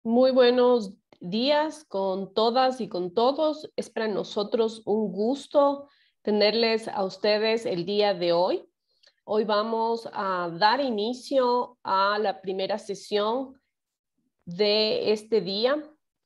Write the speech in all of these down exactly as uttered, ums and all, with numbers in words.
Muy buenos días con todas y con todos. Es para nosotros un gusto tenerles a ustedes el día de hoy. Hoy vamos a dar inicio a la primera sesión de este día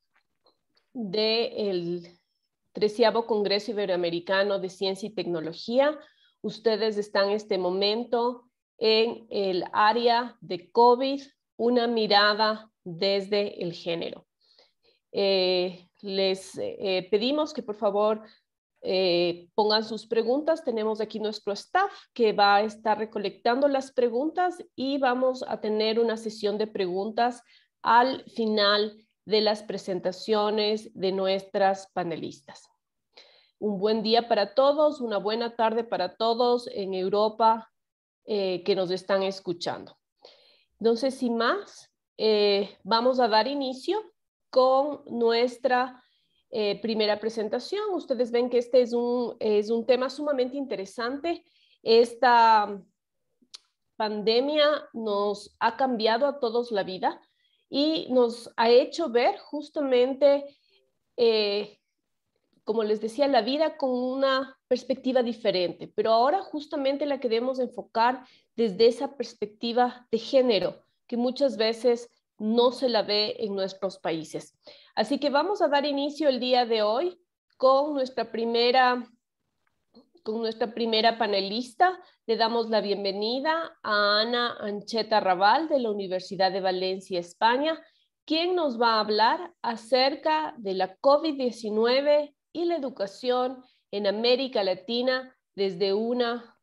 del treceavo Congreso Iberoamericano de Ciencia y Tecnología. Ustedes están en este momento en el área de COVID, una mirada desde el género. Eh, les eh, pedimos que por favor eh, pongan sus preguntas. Tenemos aquí nuestro staff que va a estar recolectando las preguntas y vamos a tener una sesión de preguntas al final de las presentaciones de nuestras panelistas. Un buen día para todos, una buena tarde para todos en Europa eh, que nos están escuchando. Entonces, sin más, eh, vamos a dar inicio con nuestra eh, primera presentación. Ustedes ven que este es un, es un tema sumamente interesante. Esta pandemia nos ha cambiado a todos la vida y nos ha hecho ver justamente, eh, como les decía, la vida con una perspectiva diferente, pero ahora justamente la queremos enfocar desde esa perspectiva de género, que muchas veces no se la ve en nuestros países. Así que vamos a dar inicio el día de hoy con nuestra primera, con nuestra primera panelista. Le damos la bienvenida a Ana Ancheta Raval de la Universidad de Valencia, España, quien nos va a hablar acerca de la COVID diecinueve y la educación en América Latina desde una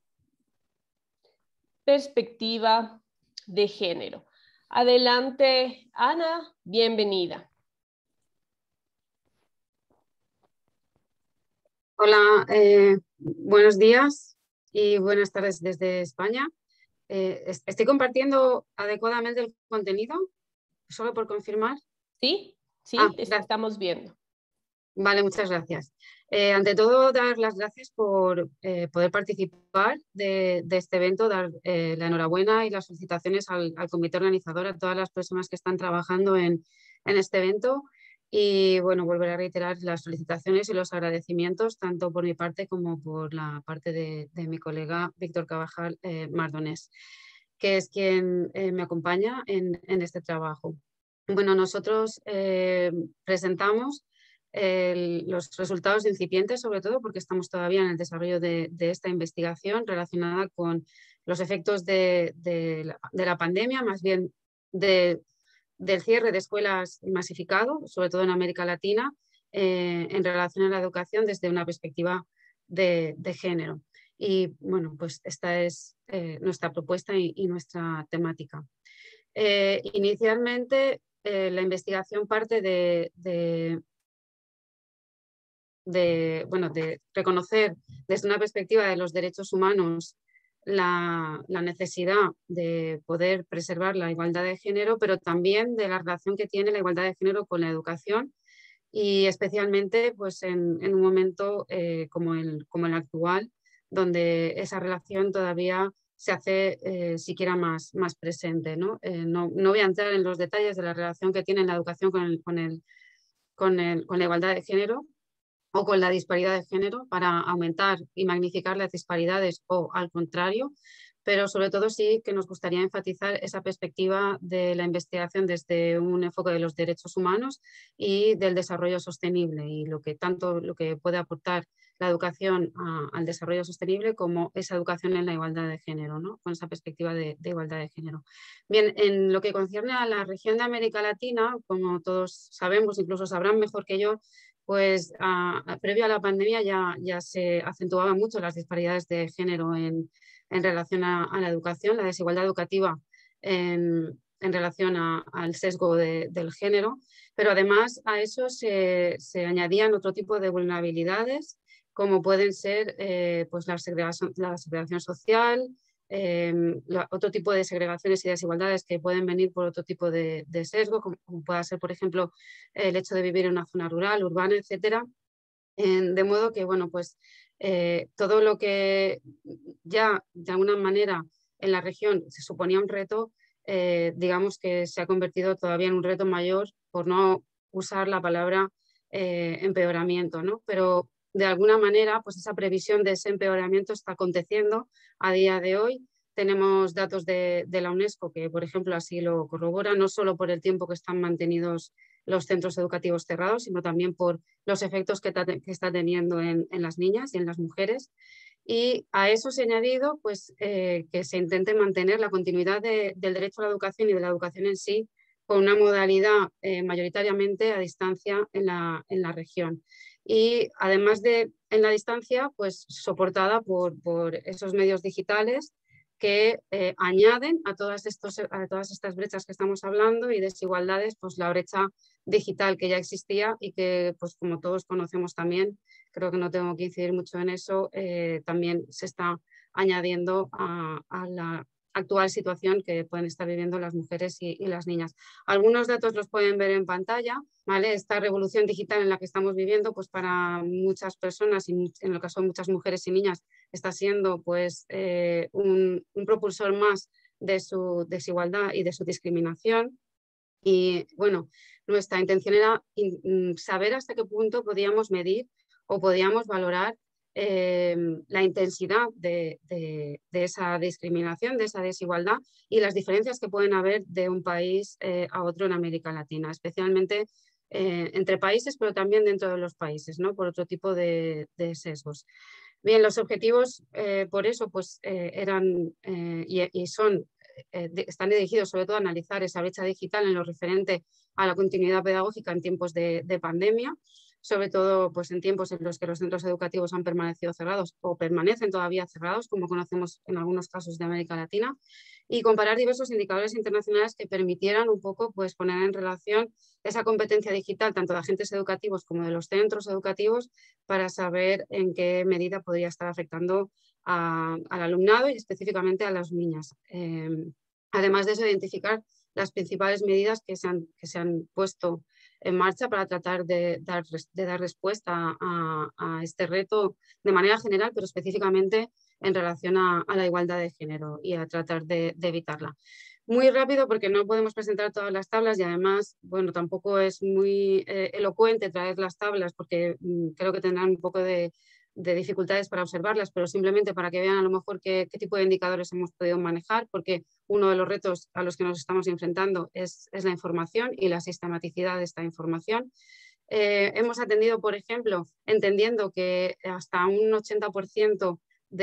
perspectiva de género. Adelante, Ana, bienvenida. Hola, eh, buenos días y buenas tardes desde España. Eh, ¿Estoy compartiendo adecuadamente el contenido? Solo por confirmar. Sí, sí, Ah, te gracias. estamos viendo. Vale, muchas gracias. Eh, ante todo, dar las gracias por eh, poder participar de, de este evento, dar eh, la enhorabuena y las felicitaciones al, al comité organizador, a todas las personas que están trabajando en, en este evento. Y bueno, volver a reiterar las felicitaciones y los agradecimientos, tanto por mi parte como por la parte de, de mi colega Víctor Cabajal eh, Mardonés, que es quien eh, me acompaña en, en este trabajo. Bueno, nosotros eh, presentamos el, los resultados incipientes, sobre todo porque estamos todavía en el desarrollo de, de esta investigación relacionada con los efectos de, de, la, de la pandemia, más bien de, del cierre de escuelas masificado, sobre todo en América Latina, eh, en relación a la educación desde una perspectiva de, de género. Y bueno, pues esta es eh, nuestra propuesta y, y nuestra temática. Eh, inicialmente, eh, la investigación parte de, de de, bueno, de reconocer desde una perspectiva de los derechos humanos la, la, necesidad de poder preservar la igualdad de género, pero también de la relación que tiene la igualdad de género con la educación y especialmente pues, en, en un momento eh, como, el, como el actual, donde esa relación todavía se hace eh, siquiera más, más presente. ¿no? Eh, no, no voy a entrar en los detalles de la relación que tiene la educación con, el, con, el, con, el, con la igualdad de género, o con la disparidad de género para aumentar y magnificar las disparidades o al contrario, pero sobre todo sí que nos gustaría enfatizar esa perspectiva de la investigación desde un enfoque de los derechos humanos y del desarrollo sostenible y lo que tanto lo que puede aportar la educación a, al desarrollo sostenible como esa educación en la igualdad de género, ¿no? Con esa perspectiva de, de igualdad de género. Bien, en lo que concierne a la región de América Latina, como todos sabemos, incluso sabrán mejor que yo, pues a, a, previo a la pandemia ya, ya se acentuaban mucho las disparidades de género en, en relación a, a la educación, la desigualdad educativa en, en relación a, al sesgo de, del género, pero además a eso se, se añadían otro tipo de vulnerabilidades, como pueden ser eh, pues la segregación, la segregación social, eh, la, otro tipo de segregaciones y desigualdades que pueden venir por otro tipo de, de sesgo, como, como pueda ser, por ejemplo, el hecho de vivir en una zona rural, urbana, etcétera. Eh, de modo que, bueno, pues eh, todo lo que ya de alguna manera en la región se suponía un reto, eh, digamos que se ha convertido todavía en un reto mayor, por no usar la palabra eh, empeoramiento, ¿no? Pero de alguna manera, pues esa previsión de ese empeoramiento está aconteciendo a día de hoy. Tenemos datos de, de la UNESCO que, por ejemplo, así lo corrobora, no solo por el tiempo que están mantenidos los centros educativos cerrados, sino también por los efectos que, que está teniendo en, en las niñas y en las mujeres. Y a eso se ha añadido pues, eh, que se intente mantener la continuidad de, del derecho a la educación y de la educación en sí con una modalidad eh, mayoritariamente a distancia en la, en la región. Y además de en la distancia, pues soportada por, por esos medios digitales que eh, añaden a todas, estos, a todas estas brechas que estamos hablando y desigualdades, pues la brecha digital que ya existía y que, pues como todos conocemos también, creo que no tengo que incidir mucho en eso, eh, también se está añadiendo a, a la actual situación que pueden estar viviendo las mujeres y, y las niñas. Algunos datos los pueden ver en pantalla, ¿vale? Esta revolución digital en la que estamos viviendo, pues para muchas personas y en el caso de muchas mujeres y niñas está siendo pues eh, un, un propulsor más de su desigualdad y de su discriminación. Y bueno, nuestra intención era saber hasta qué punto podíamos medir o podíamos valorar eh, la intensidad de, de, de esa discriminación, de esa desigualdad y las diferencias que pueden haber de un país eh, a otro en América Latina, especialmente eh, entre países, pero también dentro de los países, ¿no? Por otro tipo de, de sesgos. Bien, los objetivos eh, por eso pues, eh, eran eh, y, y son, eh, de, están dirigidos sobre todo a analizar esa brecha digital en lo referente a la continuidad pedagógica en tiempos de, de pandemia, sobre todo pues, en tiempos en los que los centros educativos han permanecido cerrados o permanecen todavía cerrados, como conocemos en algunos casos de América Latina, y comparar diversos indicadores internacionales que permitieran un poco pues, poner en relación esa competencia digital, tanto de agentes educativos como de los centros educativos, para saber en qué medida podría estar afectando a, al alumnado y específicamente a las niñas. Eh, además de eso, identificar las principales medidas que se han, que se han puesto en marcha para tratar de dar, de dar respuesta a, a este reto de manera general, pero específicamente en relación a, a la igualdad de género y a tratar de, de evitarla. Muy rápido porque no podemos presentar todas las tablas y además, bueno, tampoco es muy eh, elocuente traer las tablas porque mmm, creo que tendrán un poco de, de dificultades para observarlas, pero simplemente para que vean a lo mejor qué, qué tipo de indicadores hemos podido manejar, porque uno de los retos a los que nos estamos enfrentando es, es la información y la sistematicidad de esta información. Eh, hemos atendido, por ejemplo, entendiendo que hasta un ochenta por ciento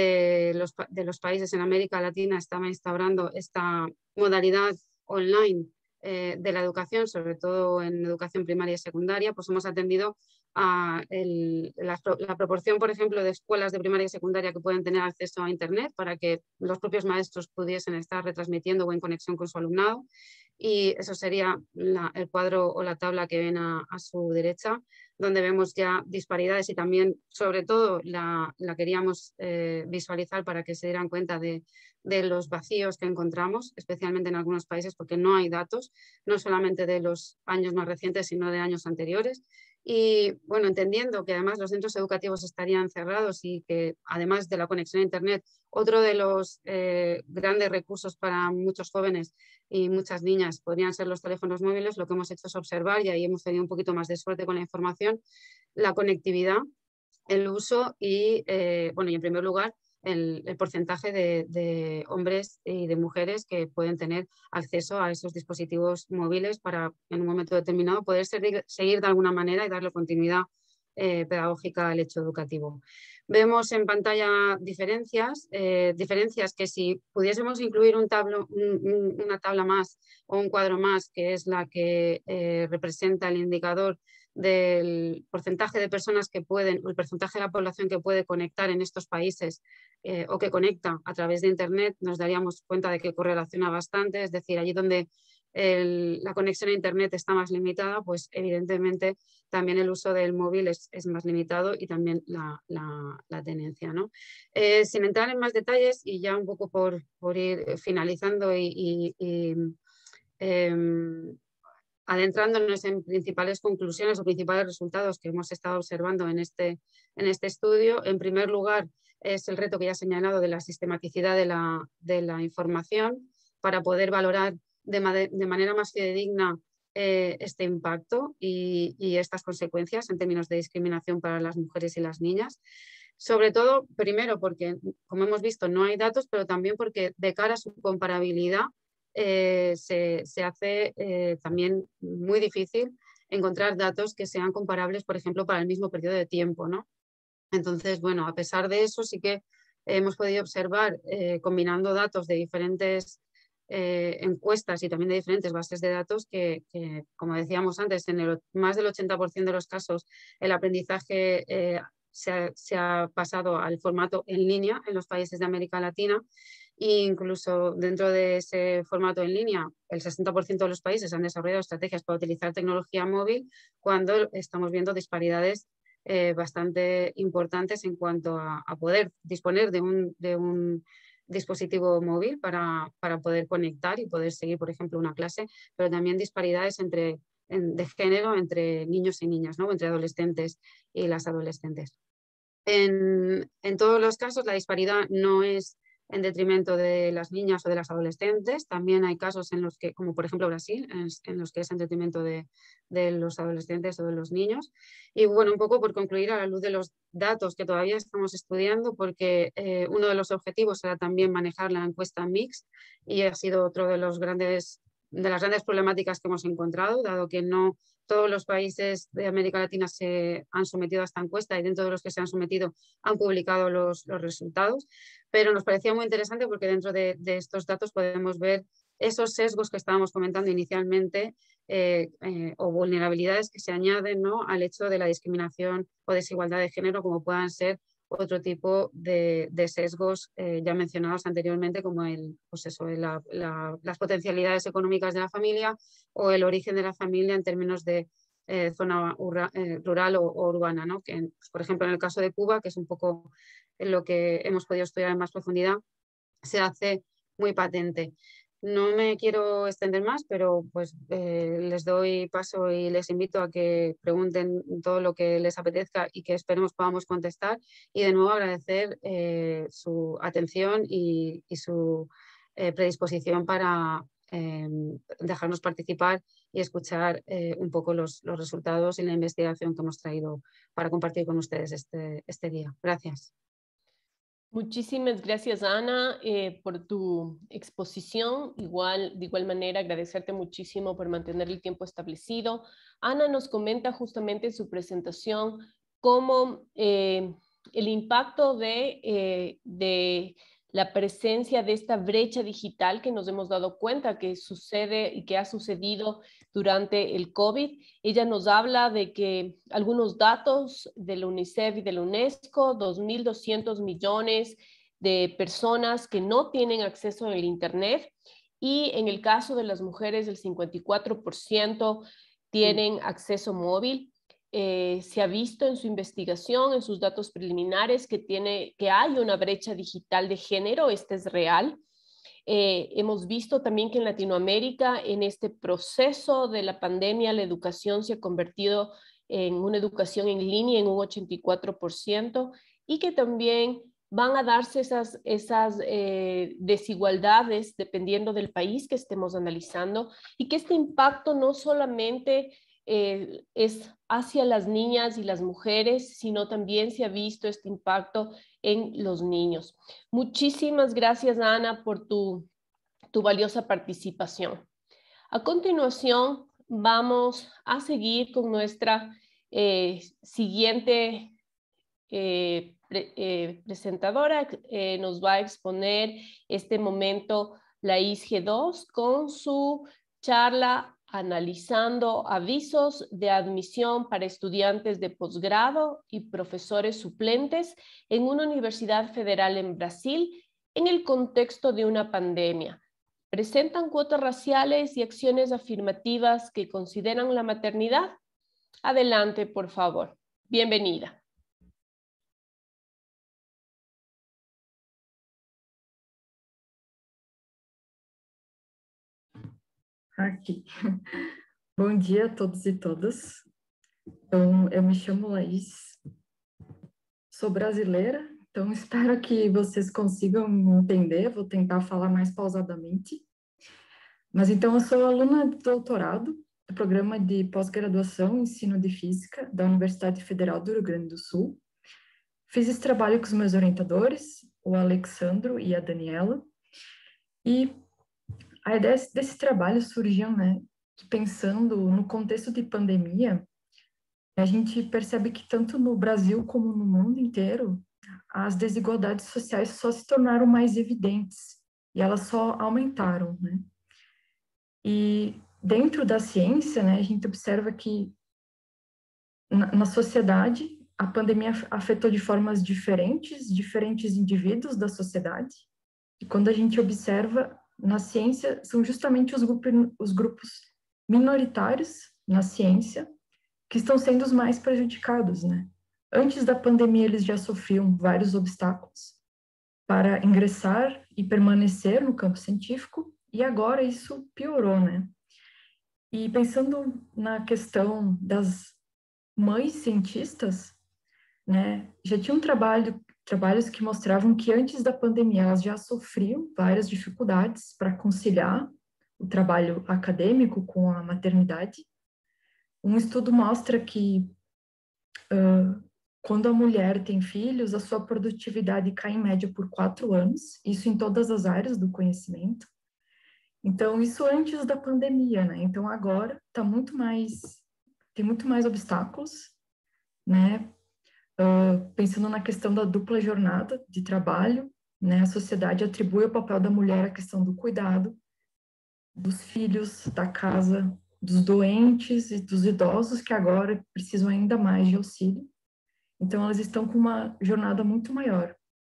de los, de los países en América Latina estaba instaurando esta modalidad online eh, de la educación, sobre todo en educación primaria y secundaria, pues hemos atendido a el, la, la proporción, por ejemplo, de escuelas de primaria y secundaria que pueden tener acceso a Internet para que los propios maestros pudiesen estar retransmitiendo o en conexión con su alumnado. Y eso sería la, el cuadro o la tabla que ven a, a su derecha, donde vemos ya disparidades y también, sobre todo, la, la queríamos eh, visualizar para que se dieran cuenta de, de los vacíos que encontramos, especialmente en algunos países, porque no hay datos, no solamente de los años más recientes, sino de años anteriores. Y bueno, entendiendo que además los centros educativos estarían cerrados y que además de la conexión a Internet, otro de los eh, grandes recursos para muchos jóvenes y muchas niñas podrían ser los teléfonos móviles, lo que hemos hecho es observar, y ahí hemos tenido un poquito más de suerte con la información, la conectividad, el uso y, eh, bueno, y en primer lugar, el, el porcentaje de, de hombres y de mujeres que pueden tener acceso a esos dispositivos móviles para en un momento determinado poder seguir, seguir de alguna manera y darle continuidad eh, pedagógica al hecho educativo. Vemos en pantalla diferencias, eh, diferencias que si pudiésemos incluir un tablo, un, una tabla más o un cuadro más, que es la que eh, representa el indicador del porcentaje de personas que pueden, o el porcentaje de la población que puede conectar en estos países eh, o que conecta a través de Internet, nos daríamos cuenta de que correlaciona bastante, es decir, allí donde el, la conexión a Internet está más limitada, pues evidentemente también el uso del móvil es, es más limitado y también la, la, la tenencia, ¿no? Eh, sin entrar en más detalles y ya un poco por, por ir finalizando y, y, y eh, adentrándonos en principales conclusiones o principales resultados que hemos estado observando en este, en este estudio. En primer lugar, es el reto que ya he señalado de la sistematicidad de la, de la información para poder valorar de, de manera más fidedigna eh, este impacto y, y estas consecuencias en términos de discriminación para las mujeres y las niñas. Sobre todo, primero, porque, como hemos visto, no hay datos, pero también porque de cara a su comparabilidad eh, se, se hace eh, también muy difícil encontrar datos que sean comparables, por ejemplo, para el mismo periodo de tiempo, ¿no? Entonces, bueno, a pesar de eso, sí que hemos podido observar, eh, combinando datos de diferentes eh, encuestas y también de diferentes bases de datos, que, que como decíamos antes, en el, más del ochenta por ciento de los casos el aprendizaje eh, se, ha, se ha pasado al formato en línea en los países de América Latina. E incluso dentro de ese formato en línea, el sesenta por ciento de los países han desarrollado estrategias para utilizar tecnología móvil, cuando estamos viendo disparidades eh, bastante importantes en cuanto a, a poder disponer de un, de un dispositivo móvil para, para poder conectar y poder seguir, por ejemplo, una clase, pero también disparidades entre, en, de género entre niños y niñas, ¿no? Entre adolescentes y las adolescentes. En, en todos los casos, la disparidad no es en detrimento de las niñas o de las adolescentes. También hay casos en los que, como por ejemplo Brasil, en, en los que es en detrimento de, de los adolescentes o de los niños. Y bueno, un poco por concluir, a la luz de los datos que todavía estamos estudiando, porque eh, uno de los objetivos era también manejar la encuesta mix, y ha sido otro de los grandes de las grandes problemáticas que hemos encontrado, dado que no todos los países de América Latina se han sometido a esta encuesta, y dentro de los que se han sometido han publicado los, los resultados, pero nos parecía muy interesante porque dentro de, de estos datos podemos ver esos sesgos que estábamos comentando inicialmente eh, eh, o vulnerabilidades que se añaden, ¿no?, al hecho de la discriminación o desigualdad de género, como puedan ser otro tipo de, de sesgos eh, ya mencionados anteriormente, como el, pues eso, la, la, las potencialidades económicas de la familia o el origen de la familia en términos de eh, zona ura, eh, rural o, o urbana, ¿no? Que, pues, por ejemplo, en el caso de Cuba, que es un poco en lo que hemos podido estudiar en más profundidad, se hace muy patente. No me quiero extender más, pero pues eh, les doy paso y les invito a que pregunten todo lo que les apetezca y que esperemos podamos contestar. Y de nuevo agradecer eh, su atención y, y su eh, predisposición para eh, dejarnos participar y escuchar eh, un poco los, los resultados y la investigación que hemos traído para compartir con ustedes este, este día. Gracias. Muchísimas gracias, Ana, eh, por tu exposición. Igual, de igual manera, agradecerte muchísimo por mantener el tiempo establecido. Ana nos comenta justamente en su presentación cómo eh, el impacto de, eh, de la presencia de esta brecha digital que nos hemos dado cuenta que sucede y que ha sucedido durante el COVID. Ella nos habla de que algunos datos de la UNICEF y de la UNESCO, dos mil doscientos millones de personas que no tienen acceso al Internet, y en el caso de las mujeres el cincuenta y cuatro por ciento tienen acceso móvil. Eh, se ha visto en su investigación, en sus datos preliminares, que, tiene, que hay una brecha digital de género. Este es real. Eh, hemos visto también que en Latinoamérica, en este proceso de la pandemia, la educación se ha convertido en una educación en línea en un ochenta y cuatro por ciento, y que también van a darse esas, esas eh, desigualdades dependiendo del país que estemos analizando, y que este impacto no solamente eh, es hacia las niñas y las mujeres, sino también se ha visto este impacto en los niños. Muchísimas gracias, Ana, por tu, tu valiosa participación. A continuación, vamos a seguir con nuestra eh, siguiente eh, pre, eh, presentadora. Eh, nos va a exponer este momento la I S G dos con su charla analizando avisos de admisión para estudiantes de posgrado y profesores suplentes en una universidad federal en Brasil en el contexto de una pandemia. ¿Presentan cuotas raciales y acciones afirmativas que consideran la maternidad? Adelante, por favor. Bienvenida. Aqui. Bom dia a todos e todas. Então, eu me chamo Laís, sou brasileira, então espero que vocês consigam entender, vou tentar falar mais pausadamente. Mas então eu sou aluna de doutorado do programa de pós-graduação em ensino de física da Universidade Federal do Rio Grande do Sul. Fiz esse trabalho com os meus orientadores, o Alexandro e a Daniela, e a ideia desse trabalho surgiu, né, que pensando no contexto de pandemia, a gente percebe que tanto no Brasil como no mundo inteiro, as desigualdades sociais só se tornaram mais evidentes e elas só aumentaram, né? E dentro da ciência, né, a gente observa que na, na sociedade a pandemia afetou de formas diferentes, diferentes indivíduos da sociedade. E quando a gente observa na ciência, são justamente os, grupo, os grupos minoritários na ciência que estão sendo os mais prejudicados, né? Antes da pandemia, eles já sofriam vários obstáculos para ingressar e permanecer no campo científico, e agora isso piorou, né? E pensando na questão das mães cientistas, né, já tinha um trabalho, trabalhos que mostravam que antes da pandemia elas já sofriam várias dificuldades para conciliar o trabalho acadêmico com a maternidade. Um estudo mostra que uh, quando a mulher tem filhos, a sua produtividade cai em média por quatro anos, isso em todas as áreas do conhecimento. Então, isso antes da pandemia, né? Então, agora está muito mais, tem muito mais obstáculos, né? Uh, pensando na questão da dupla jornada de trabalho, né? A sociedade atribui ao papel da mulher a questão do cuidado dos filhos, da casa, dos doentes e dos idosos que agora precisam ainda mais de auxílio. Então, elas estão com uma jornada muito maior.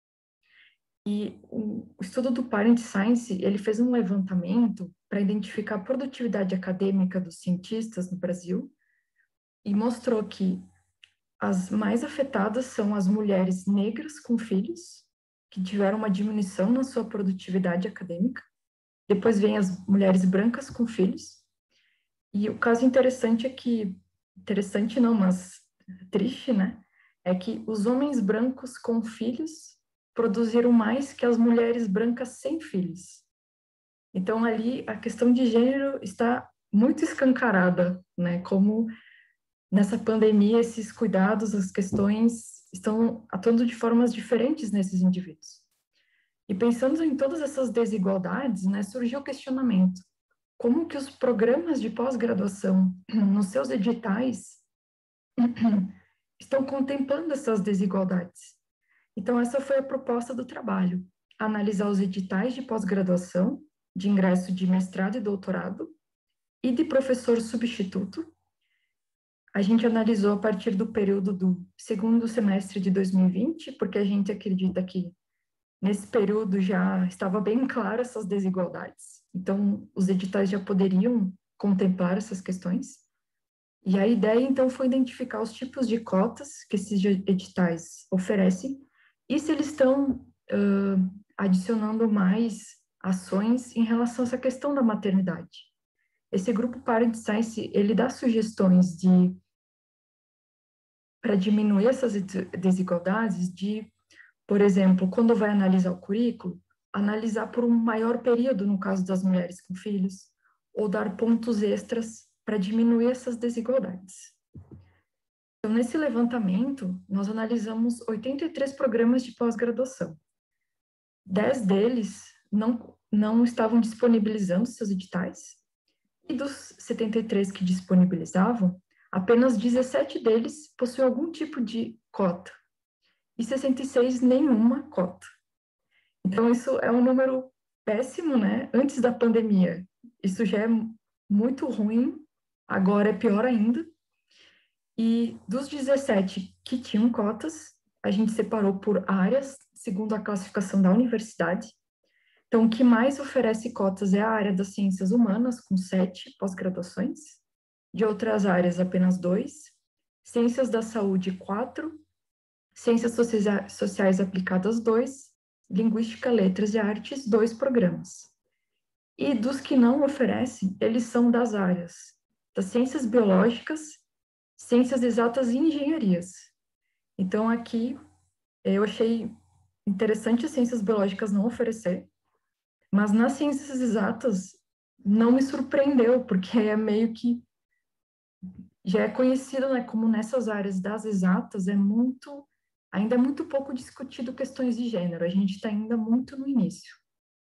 E o estudo do Parent Science, ele fez um levantamento para identificar a produtividade acadêmica dos cientistas no Brasil e mostrou que as mais afetadas são as mulheres negras com filhos, que tiveram uma diminuição na sua produtividade acadêmica. Depois vem as mulheres brancas com filhos. E o caso interessante é que, interessante não, mas triste, né? É que os homens brancos com filhos produziram mais que as mulheres brancas sem filhos. Então, ali, a questão de gênero está muito escancarada, né? Como nessa pandemia, esses cuidados, as questões estão atuando de formas diferentes nesses indivíduos. E pensando em todas essas desigualdades, né, surgiu o questionamento: como que os programas de pós-graduação, nos seus editais, estão contemplando essas desigualdades? Então, essa foi a proposta do trabalho: analisar os editais de pós-graduação, de ingresso de mestrado e doutorado, e de professor substituto. A gente analisou a partir do período do segundo semestre de dois mil e vinte, porque a gente acredita que nesse período já estava bem claro essas desigualdades. Então, os editais já poderiam contemplar essas questões. E a ideia, então, foi identificar os tipos de cotas que esses editais oferecem e se eles estão uh, adicionando mais ações em relação a essa questão da maternidade. Esse grupo Parent Science, ele dá sugestões de para diminuir essas desigualdades, de, por exemplo, quando vai analisar o currículo, analisar por um maior período, no caso das mulheres com filhos, ou dar pontos extras para diminuir essas desigualdades. Então, nesse levantamento, nós analisamos oitenta e três programas de pós-graduação. Dez deles não, não estavam disponibilizando seus editais, e dos setenta e três que disponibilizavam, apenas dezessete deles possuíam algum tipo de cota, e sessenta e seis nenhuma cota. Então, isso é um número péssimo, né? Antes da pandemia, isso já é muito ruim, agora é pior ainda. E dos dezessete que tinham cotas, a gente separou por áreas, segundo a classificação da universidade. Então, o que mais oferece cotas é a área das ciências humanas, com sete pós-graduações. De outras áreas, apenas dois. Ciências da saúde, quatro. Ciências sociais aplicadas, dois. Linguística, letras e artes, dois programas. E dos que não oferecem, eles são das áreas das ciências biológicas, ciências exatas e engenharias. Então, aqui, eu achei interessante as ciências biológicas não oferecer, mas nas ciências exatas, não me surpreendeu, porque é meio que já é conhecido, né, como nessas áreas das exatas é muito, ainda é muito pouco discutido questões de gênero, a gente está ainda muito no início.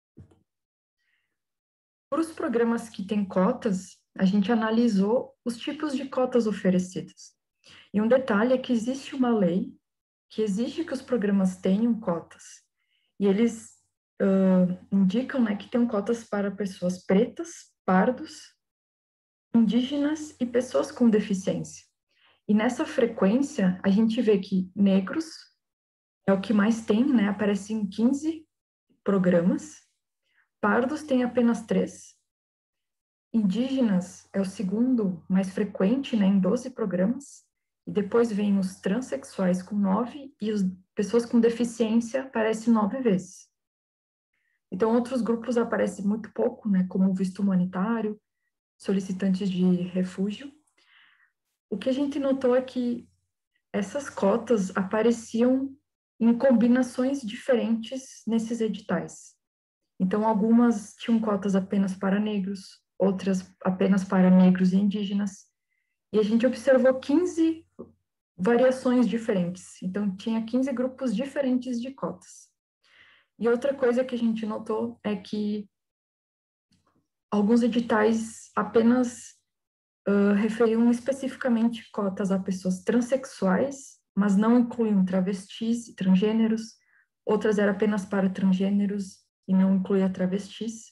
Para os programas que têm cotas, a gente analisou os tipos de cotas oferecidas. E um detalhe é que existe uma lei que exige que os programas tenham cotas. E eles uh, indicam, né, que tem cotas para pessoas pretas, pardos, indígenas e pessoas com deficiência. E nessa frequência, a gente vê que negros é o que mais tem, né? Aparece em quinze programas. Pardos tem apenas três. Indígenas é o segundo mais frequente, né? Em doze programas. E depois vem os transexuais com nove e as pessoas com deficiência aparecem nove vezes. Então, outros grupos aparecem muito pouco, né? Como o visto humanitário, solicitantes de refúgio. O que a gente notou é que essas cotas apareciam em combinações diferentes nesses editais. Então, algumas tinham cotas apenas para negros, outras apenas para negros e indígenas. E a gente observou quinze variações diferentes. Então, tinha quinze grupos diferentes de cotas. E outra coisa que a gente notou é que alguns editais apenas uh, referiam especificamente cotas a pessoas transexuais, mas não incluíam travestis e transgêneros. Outras eram apenas para transgêneros e não incluía travestis.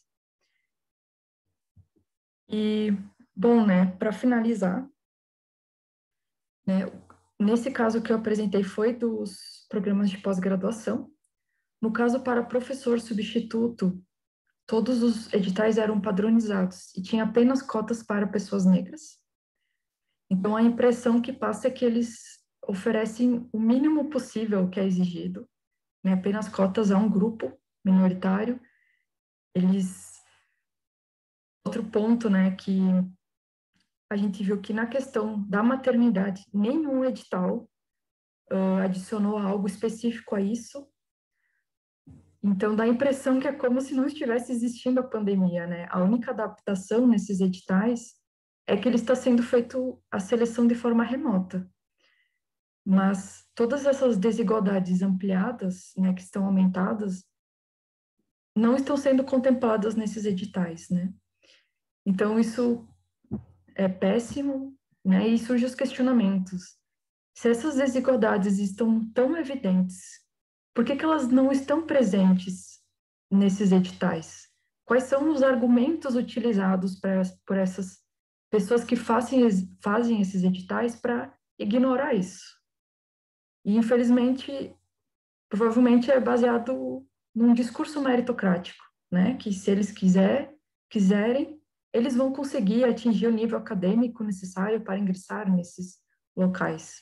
E, bom, né, para finalizar, né, nesse caso que eu apresentei foi dos programas de pós-graduação. No caso, para professor substituto, todos os editais eram padronizados e tinha apenas cotas para pessoas negras. Então, a impressão que passa é que eles oferecem o mínimo possível que é exigido, né? Apenas cotas a um grupo minoritário. Eles... Outro ponto, né, que a gente viu que na questão da maternidade, nenhum edital uh, adicionou algo específico a isso. Então, dá a impressão que é como se não estivesse existindo a pandemia, né? A única adaptação nesses editais é que ele está sendo feito a seleção de forma remota. Mas todas essas desigualdades ampliadas, né, que estão aumentadas, não estão sendo contempladas nesses editais, né? Então, isso é péssimo, né? E surgem os questionamentos. Se essas desigualdades estão tão evidentes, por que que elas não estão presentes nesses editais? Quais são os argumentos utilizados pra, por essas pessoas que fazem, fazem esses editais para ignorar isso? E, infelizmente, provavelmente é baseado num discurso meritocrático, né? Que se eles quiser, quiserem, eles vão conseguir atingir o nível acadêmico necessário para ingressar nesses locais.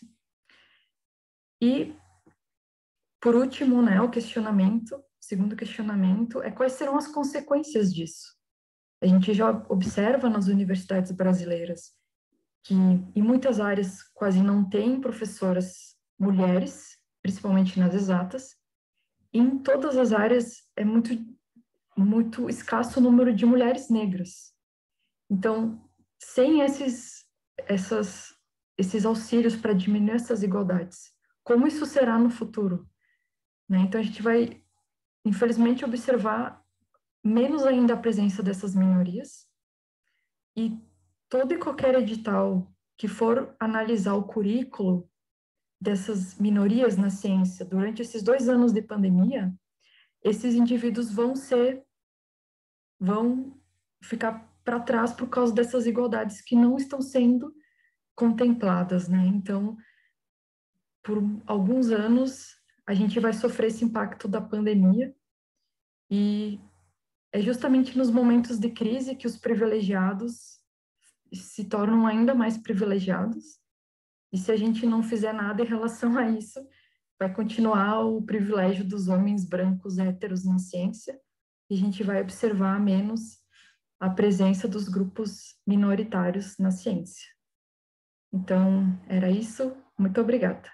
E, por último, né, o questionamento, o segundo questionamento, é quais serão as consequências disso? A gente já observa nas universidades brasileiras que, em muitas áreas, quase não tem professoras mulheres, principalmente nas exatas. Em todas as áreas é muito, muito escasso o número de mulheres negras. Então, sem esses, essas, esses auxílios para diminuir essas igualdades, como isso será no futuro? Né? Então, a gente vai, infelizmente, observar menos ainda a presença dessas minorias e todo e qualquer edital que for analisar o currículo dessas minorias na ciência durante esses dois anos de pandemia, esses indivíduos vão ser, vão ficar para trás por causa dessas igualdades que não estão sendo contempladas, né? Então, por alguns anos, a gente vai sofrer esse impacto da pandemia e é justamente nos momentos de crise que os privilegiados se tornam ainda mais privilegiados. E se a gente não fizer nada em relação a isso, vai continuar o privilégio dos homens brancos héteros na ciência e a gente vai observar menos a presença dos grupos minoritários na ciência. Então, era isso. Muito obrigada.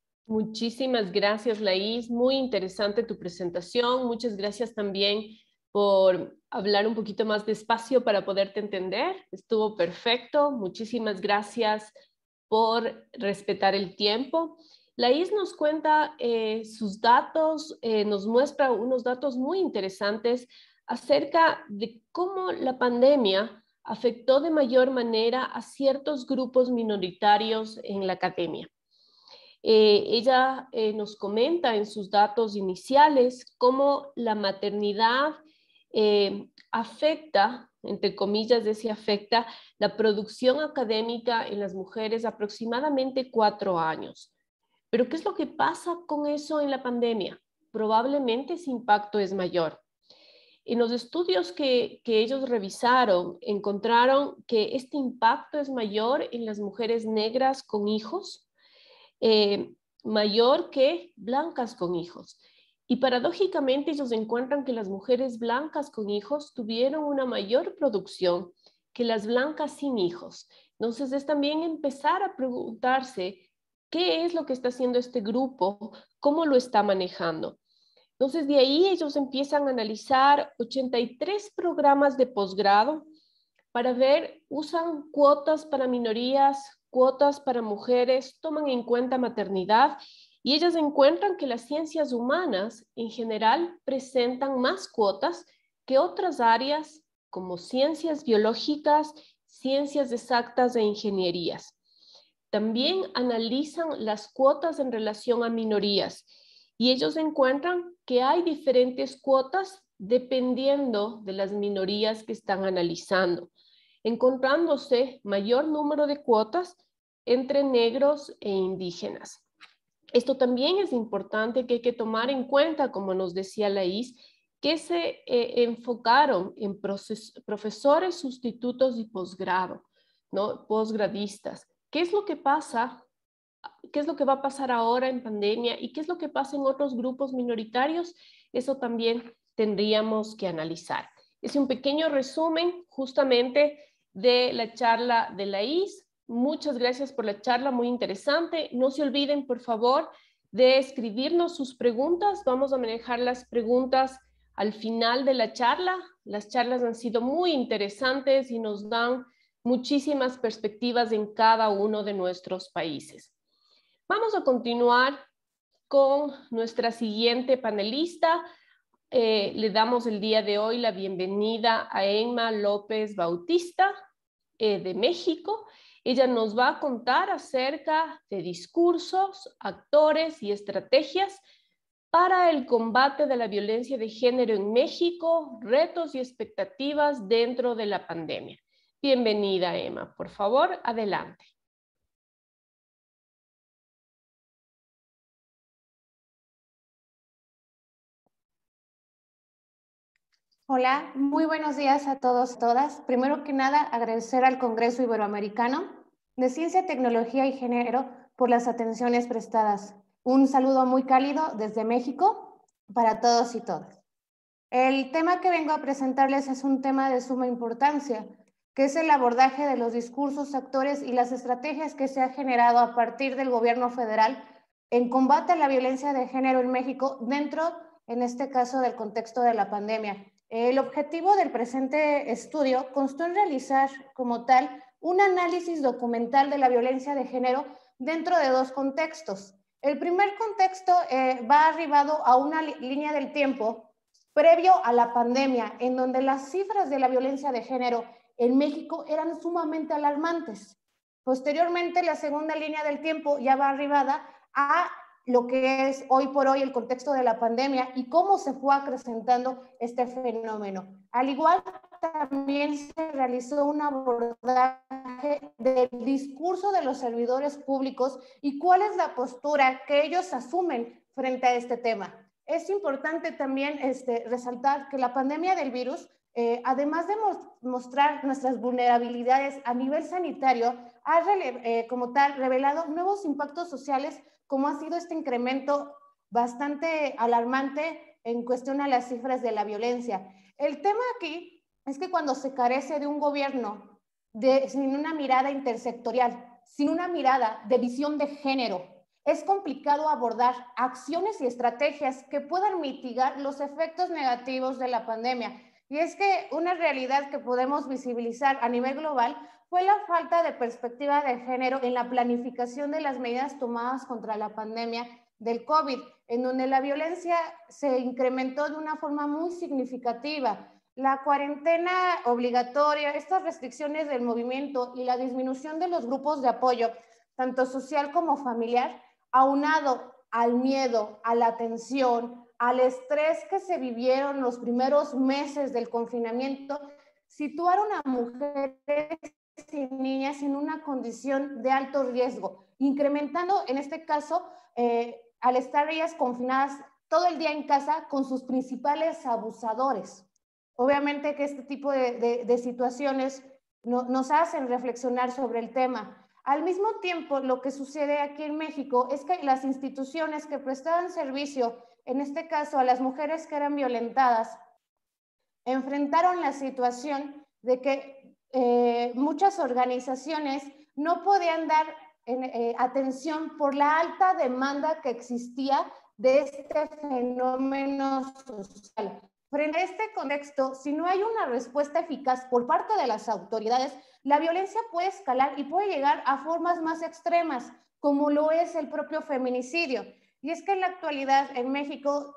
Muchísimas gracias, Laís. Muy interesante tu presentación. Muchas gracias también por hablar un poquito más despacio para poderte entender. Estuvo perfecto. Muchísimas gracias por respetar el tiempo. Laís nos cuenta eh, sus datos, eh, nos muestra unos datos muy interesantes acerca de cómo la pandemia afectó de mayor manera a ciertos grupos minoritarios en la academia. Eh, ella eh, nos comenta en sus datos iniciales cómo la maternidad eh, afecta, entre comillas, decía afecta, la producción académica en las mujeres aproximadamente cuatro años. Pero ¿qué es lo que pasa con eso en la pandemia? Probablemente ese impacto es mayor. En los estudios que, que ellos revisaron, encontraron que este impacto es mayor en las mujeres negras con hijos, eh, mayor que blancas con hijos. Y paradójicamente ellos encuentran que las mujeres blancas con hijos tuvieron una mayor producción que las blancas sin hijos. Entonces es también empezar a preguntarse qué es lo que está haciendo este grupo, cómo lo está manejando. Entonces, de ahí ellos empiezan a analizar ochenta y tres programas de posgrado para ver, usan cuotas para minorías, cuotas para mujeres, toman en cuenta maternidad y ellas encuentran que las ciencias humanas en general presentan más cuotas que otras áreas como ciencias biológicas, ciencias exactas e ingenierías. También analizan las cuotas en relación a minorías. Y ellos encuentran que hay diferentes cuotas dependiendo de las minorías que están analizando, encontrándose mayor número de cuotas entre negros e indígenas. Esto también es importante que hay que tomar en cuenta, como nos decía Laís, que se eh, enfocaron en profesores sustitutos y posgrado, ¿no? Posgradistas. ¿Qué es lo que pasa? ¿Qué es lo que va a pasar ahora en pandemia y qué es lo que pasa en otros grupos minoritarios? Eso también tendríamos que analizar. Es un pequeño resumen justamente de la charla de Laís. Muchas gracias por la charla, muy interesante. No se olviden, por favor, de escribirnos sus preguntas. Vamos a manejar las preguntas al final de la charla. Las charlas han sido muy interesantes y nos dan muchísimas perspectivas en cada uno de nuestros países. Vamos a continuar con nuestra siguiente panelista. Eh, le damos el día de hoy la bienvenida a Emma López Bautista eh, de México. Ella nos va a contar acerca de discursos, actores y estrategias para el combate de la violencia de género en México, retos y expectativas dentro de la pandemia. Bienvenida, Emma. Por favor, adelante. Hola, muy buenos días a todos y todas. Primero que nada, agradecer al Congreso Iberoamericano de Ciencia, Tecnología y Género por las atenciones prestadas. Un saludo muy cálido desde México para todos y todas. El tema que vengo a presentarles es un tema de suma importancia, que es el abordaje de los discursos, actores y las estrategias que se ha generado a partir del gobierno federal en combate a la violencia de género en México dentro, en este caso, del contexto de la pandemia. El objetivo del presente estudio constó en realizar como tal un análisis documental de la violencia de género dentro de dos contextos. El primer contexto eh, va arribado a una línea del tiempo previo a la pandemia, en donde las cifras de la violencia de género en México eran sumamente alarmantes. Posteriormente, la segunda línea del tiempo ya va arribada a lo que es hoy por hoy el contexto de la pandemia y cómo se fue acrecentando este fenómeno. Al igual, también se realizó un abordaje del discurso de los servidores públicos y cuál es la postura que ellos asumen frente a este tema. Es importante también este, resaltar que la pandemia del virus, eh, además de mostrar nuestras vulnerabilidades a nivel sanitario, ha eh, como tal revelado nuevos impactos sociales, como ha sido este incremento bastante alarmante en cuestión a las cifras de la violencia. El tema aquí es que cuando se carece de un gobierno de, sin una mirada intersectorial, sin una mirada de visión de género, es complicado abordar acciones y estrategias que puedan mitigar los efectos negativos de la pandemia. Y es que una realidad que podemos visibilizar a nivel global fue la falta de perspectiva de género en la planificación de las medidas tomadas contra la pandemia del COVID, en donde la violencia se incrementó de una forma muy significativa. La cuarentena obligatoria, estas restricciones del movimiento y la disminución de los grupos de apoyo, tanto social como familiar, aunado al miedo, a la tensión, al estrés que se vivieron los primeros meses del confinamiento, situaron a mujeres y niñas en una condición de alto riesgo, incrementando en este caso, eh, al estar ellas confinadas todo el día en casa con sus principales abusadores. Obviamente que este tipo de, de, de situaciones no, nos hacen reflexionar sobre el tema. Al mismo tiempo, lo que sucede aquí en México es que las instituciones que prestaban servicio, en este caso a las mujeres que eran violentadas, enfrentaron la situación de que eh, muchas organizaciones no podían dar en, eh, atención por la alta demanda que existía de este fenómeno social. Frente a este contexto, si no hay una respuesta eficaz por parte de las autoridades, la violencia puede escalar y puede llegar a formas más extremas, como lo es el propio feminicidio. Y es que en la actualidad en México,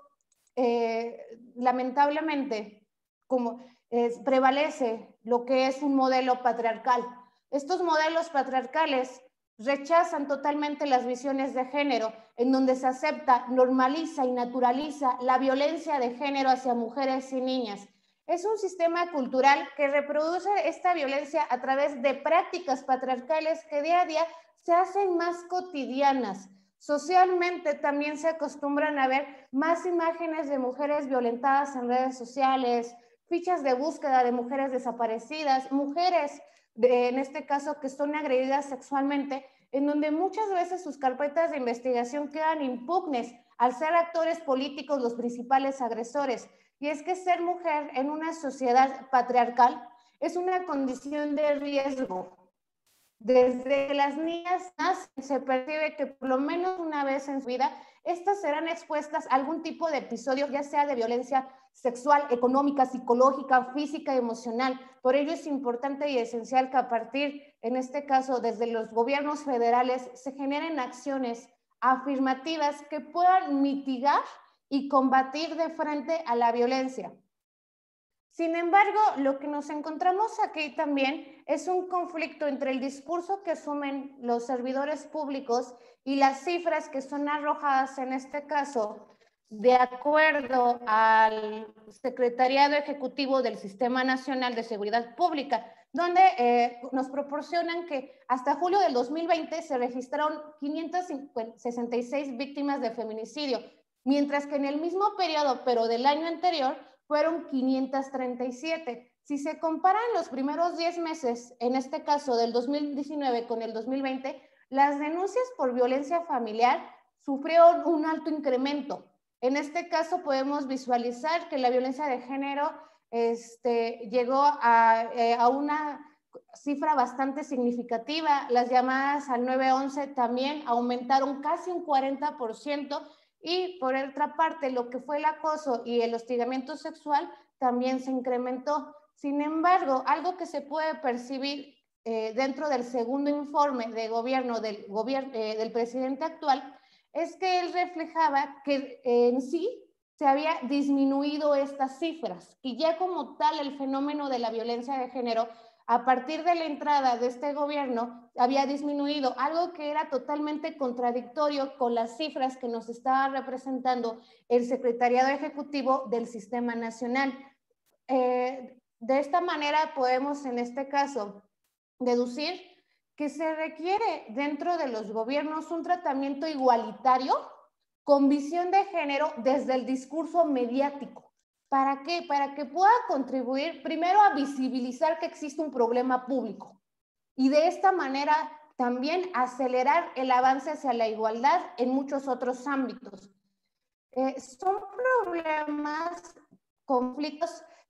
eh, lamentablemente, como es, prevalece lo que es un modelo patriarcal. Estos modelos patriarcales rechazan totalmente las visiones de género, en donde se acepta, normaliza y naturaliza la violencia de género hacia mujeres y niñas. Es un sistema cultural que reproduce esta violencia a través de prácticas patriarcales que día a día se hacen más cotidianas. Socialmente también se acostumbran a ver más imágenes de mujeres violentadas en redes sociales, fichas de búsqueda de mujeres desaparecidas, mujeres de, en este caso que son agredidas sexualmente, en donde muchas veces sus carpetas de investigación quedan impugnes al ser actores políticos los principales agresores. Y es que ser mujer en una sociedad patriarcal es una condición de riesgo. Desde que las niñas nacen, se percibe que por lo menos una vez en su vida, estas serán expuestas a algún tipo de episodio, ya sea de violencia sexual, económica, psicológica, física, emocional. Por ello es importante y esencial que a partir, en este caso, desde los gobiernos federales, se generen acciones afirmativas que puedan mitigar y combatir de frente a la violencia. Sin embargo, lo que nos encontramos aquí también es un conflicto entre el discurso que asumen los servidores públicos y las cifras que son arrojadas en este caso de acuerdo al Secretariado Ejecutivo del Sistema Nacional de Seguridad Pública, donde eh, nos proporcionan que hasta julio del dos mil veinte se registraron quinientas sesenta y seis víctimas de feminicidio, mientras que en el mismo periodo, pero del año anterior, fueron quinientas treinta y siete. Si se comparan los primeros diez meses, en este caso del dos mil diecinueve con el dos mil veinte, las denuncias por violencia familiar sufrieron un alto incremento. En este caso podemos visualizar que la violencia de género este, llegó a, eh, a una cifra bastante significativa. Las llamadas al nueve once también aumentaron casi un cuarenta por ciento. Y por otra parte, lo que fue el acoso y el hostigamiento sexual también se incrementó. Sin embargo, algo que se puede percibir eh, dentro del segundo informe de gobierno del, gobierno, eh, del presidente actual es que él reflejaba que eh, en sí se había disminuido estas cifras, y ya como tal el fenómeno de la violencia de género a partir de la entrada de este gobierno había disminuido, algo que era totalmente contradictorio con las cifras que nos estaba representando el Secretariado Ejecutivo del Sistema Nacional. Eh, de esta manera podemos en este caso deducir que se requiere dentro de los gobiernos un tratamiento igualitario con visión de género desde el discurso mediático. ¿Para qué? Para que pueda contribuir primero a visibilizar que existe un problema público y de esta manera también acelerar el avance hacia la igualdad en muchos otros ámbitos. Eh, son problemas, conflictos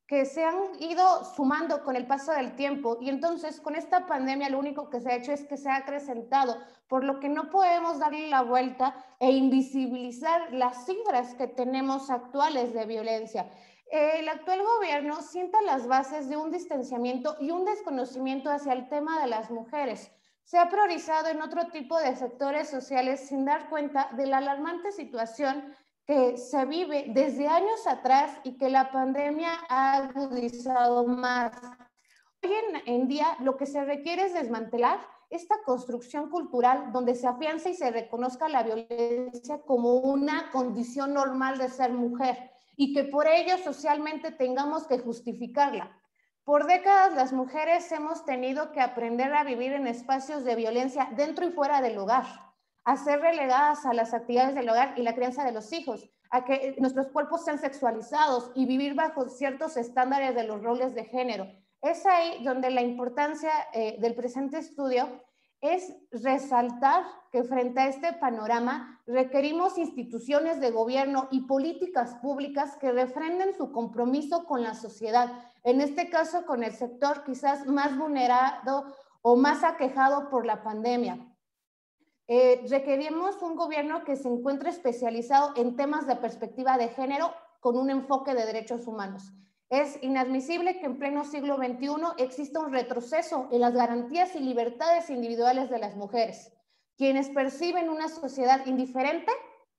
que se han ido sumando con el paso del tiempo, y entonces con esta pandemia lo único que se ha hecho es que se ha acrecentado, por lo que no podemos darle la vuelta e invisibilizar las cifras que tenemos actuales de violencia. El actual gobierno sienta las bases de un distanciamiento y un desconocimiento hacia el tema de las mujeres. Se ha priorizado en otro tipo de sectores sociales sin dar cuenta de la alarmante situación que se vive desde años atrás y que la pandemia ha agudizado más. Hoy en, en día lo que se requiere es desmantelar esta construcción cultural donde se afianza y se reconozca la violencia como una condición normal de ser mujer y que por ello socialmente tengamos que justificarla. Por décadas las mujeres hemos tenido que aprender a vivir en espacios de violencia dentro y fuera del hogar, a ser relegadas a las actividades del hogar y la crianza de los hijos, a que nuestros cuerpos sean sexualizados y vivir bajo ciertos estándares de los roles de género. Es ahí donde la importancia eh, del presente estudio es resaltar que frente a este panorama requerimos instituciones de gobierno y políticas públicas que refrenden su compromiso con la sociedad, en este caso con el sector quizás más vulnerado o más aquejado por la pandemia. Eh, requerimos un gobierno que se encuentre especializado en temas de perspectiva de género con un enfoque de derechos humanos. Es inadmisible que en pleno siglo veintiuno exista un retroceso en las garantías y libertades individuales de las mujeres, quienes perciben una sociedad indiferente,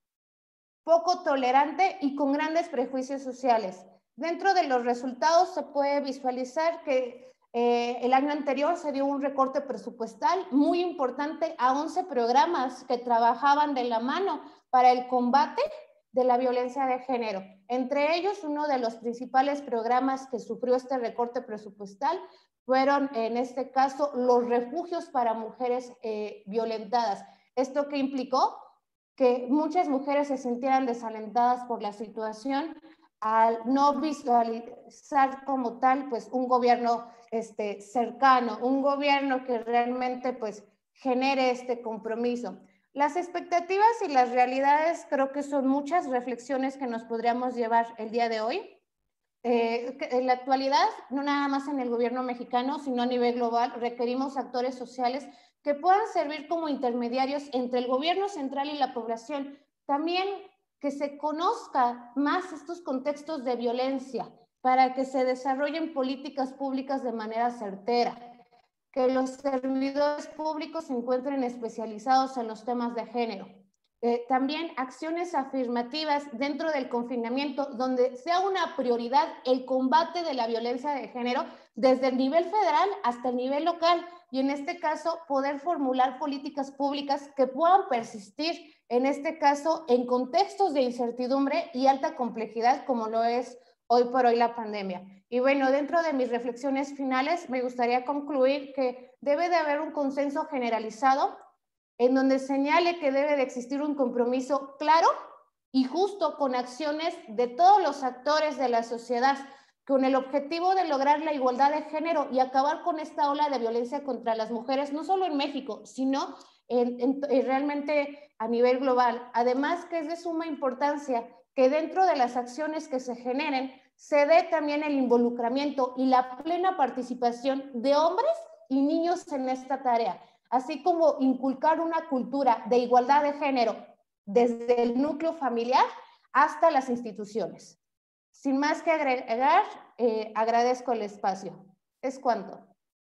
poco tolerante y con grandes prejuicios sociales. Dentro de los resultados se puede visualizar que Eh, el año anterior se dio un recorte presupuestal muy importante a once programas que trabajaban de la mano para el combate de la violencia de género. Entre ellos, uno de los principales programas que sufrió este recorte presupuestal fueron, en este caso, los refugios para mujeres eh, violentadas. ¿Esto qué implicó? Que muchas mujeres se sintieran desalentadas por la situación al no visualizar como tal pues un gobierno este, cercano, un gobierno que realmente pues genere este compromiso. Las expectativas y las realidades creo que son muchas reflexiones que nos podríamos llevar el día de hoy. Eh, en la actualidad, no nada más en el gobierno mexicano, sino a nivel global, requerimos actores sociales que puedan servir como intermediarios entre el gobierno central y la población. También que se conozca más estos contextos de violencia para que se desarrollen políticas públicas de manera certera, que los servidores públicos se encuentren especializados en los temas de género. Eh, también acciones afirmativas dentro del confinamiento, donde sea una prioridad el combate de la violencia de género desde el nivel federal hasta el nivel local, y en este caso poder formular políticas públicas que puedan persistir, en este caso en contextos de incertidumbre y alta complejidad como lo es hoy por hoy la pandemia. Y bueno, dentro de mis reflexiones finales me gustaría concluir que debe de haber un consenso generalizado en donde señale que debe de existir un compromiso claro y justo con acciones de todos los actores de la sociedad, con el objetivo de lograr la igualdad de género y acabar con esta ola de violencia contra las mujeres, no solo en México, sino en, en, en realmente a nivel global. Además, que es de suma importancia que dentro de las acciones que se generen, se dé también el involucramiento y la plena participación de hombres y niños en esta tarea, así como inculcar una cultura de igualdad de género desde el núcleo familiar hasta las instituciones. Sin más que agregar, eh, agradezco el espacio. Es cuanto.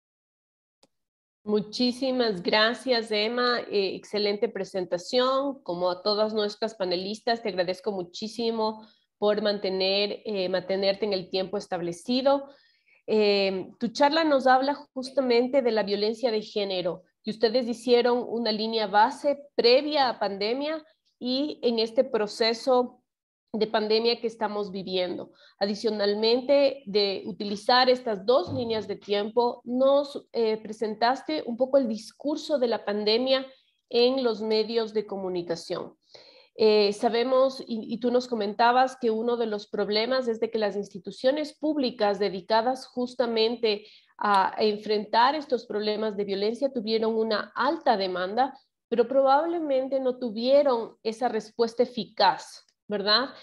Muchísimas gracias, Emma. Eh, excelente presentación. Como a todas nuestras panelistas, te agradezco muchísimo por mantener, eh, mantenerte en el tiempo establecido. Eh, tu charla nos habla justamente de la violencia de género, y ustedes hicieron una línea base previa a pandemia y en este proceso de pandemia que estamos viviendo. Adicionalmente, de utilizar estas dos líneas de tiempo, nos eh, presentaste un poco el discurso de la pandemia en los medios de comunicación. Eh, sabemos, y, y tú nos comentabas, que uno de los problemas es de que las instituciones públicas dedicadas justamente a, a enfrentar estos problemas de violencia tuvieron una alta demanda, pero probablemente no tuvieron esa respuesta eficaz, ¿verdad?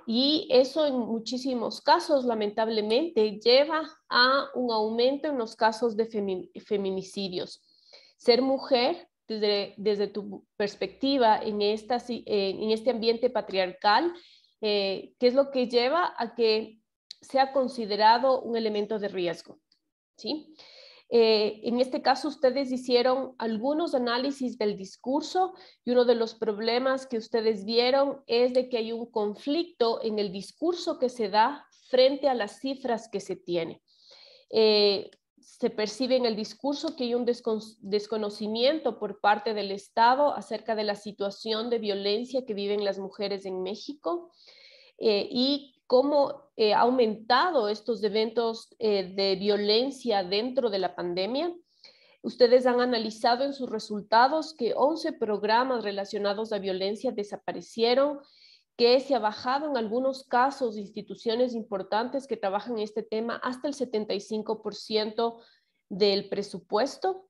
Y eso en muchísimos casos, lamentablemente, lleva a un aumento en los casos de femi- feminicidios. Ser mujer, desde, desde tu perspectiva en, esta, en este ambiente patriarcal, eh, ¿qué es lo que lleva a que sea considerado un elemento de riesgo? ¿Sí? Eh, en este caso, ustedes hicieron algunos análisis del discurso y uno de los problemas que ustedes vieron es de que hay un conflicto en el discurso que se da frente a las cifras que se tiene. Eh, se percibe en el discurso que hay un descon desconocimiento por parte del Estado acerca de la situación de violencia que viven las mujeres en México eh, y cómo eh, ha aumentado estos eventos eh, de violencia dentro de la pandemia. Ustedes han analizado en sus resultados que once programas relacionados a violencia desaparecieron, que se ha bajado en algunos casos de instituciones importantes que trabajan en este tema hasta el setenta y cinco por ciento del presupuesto.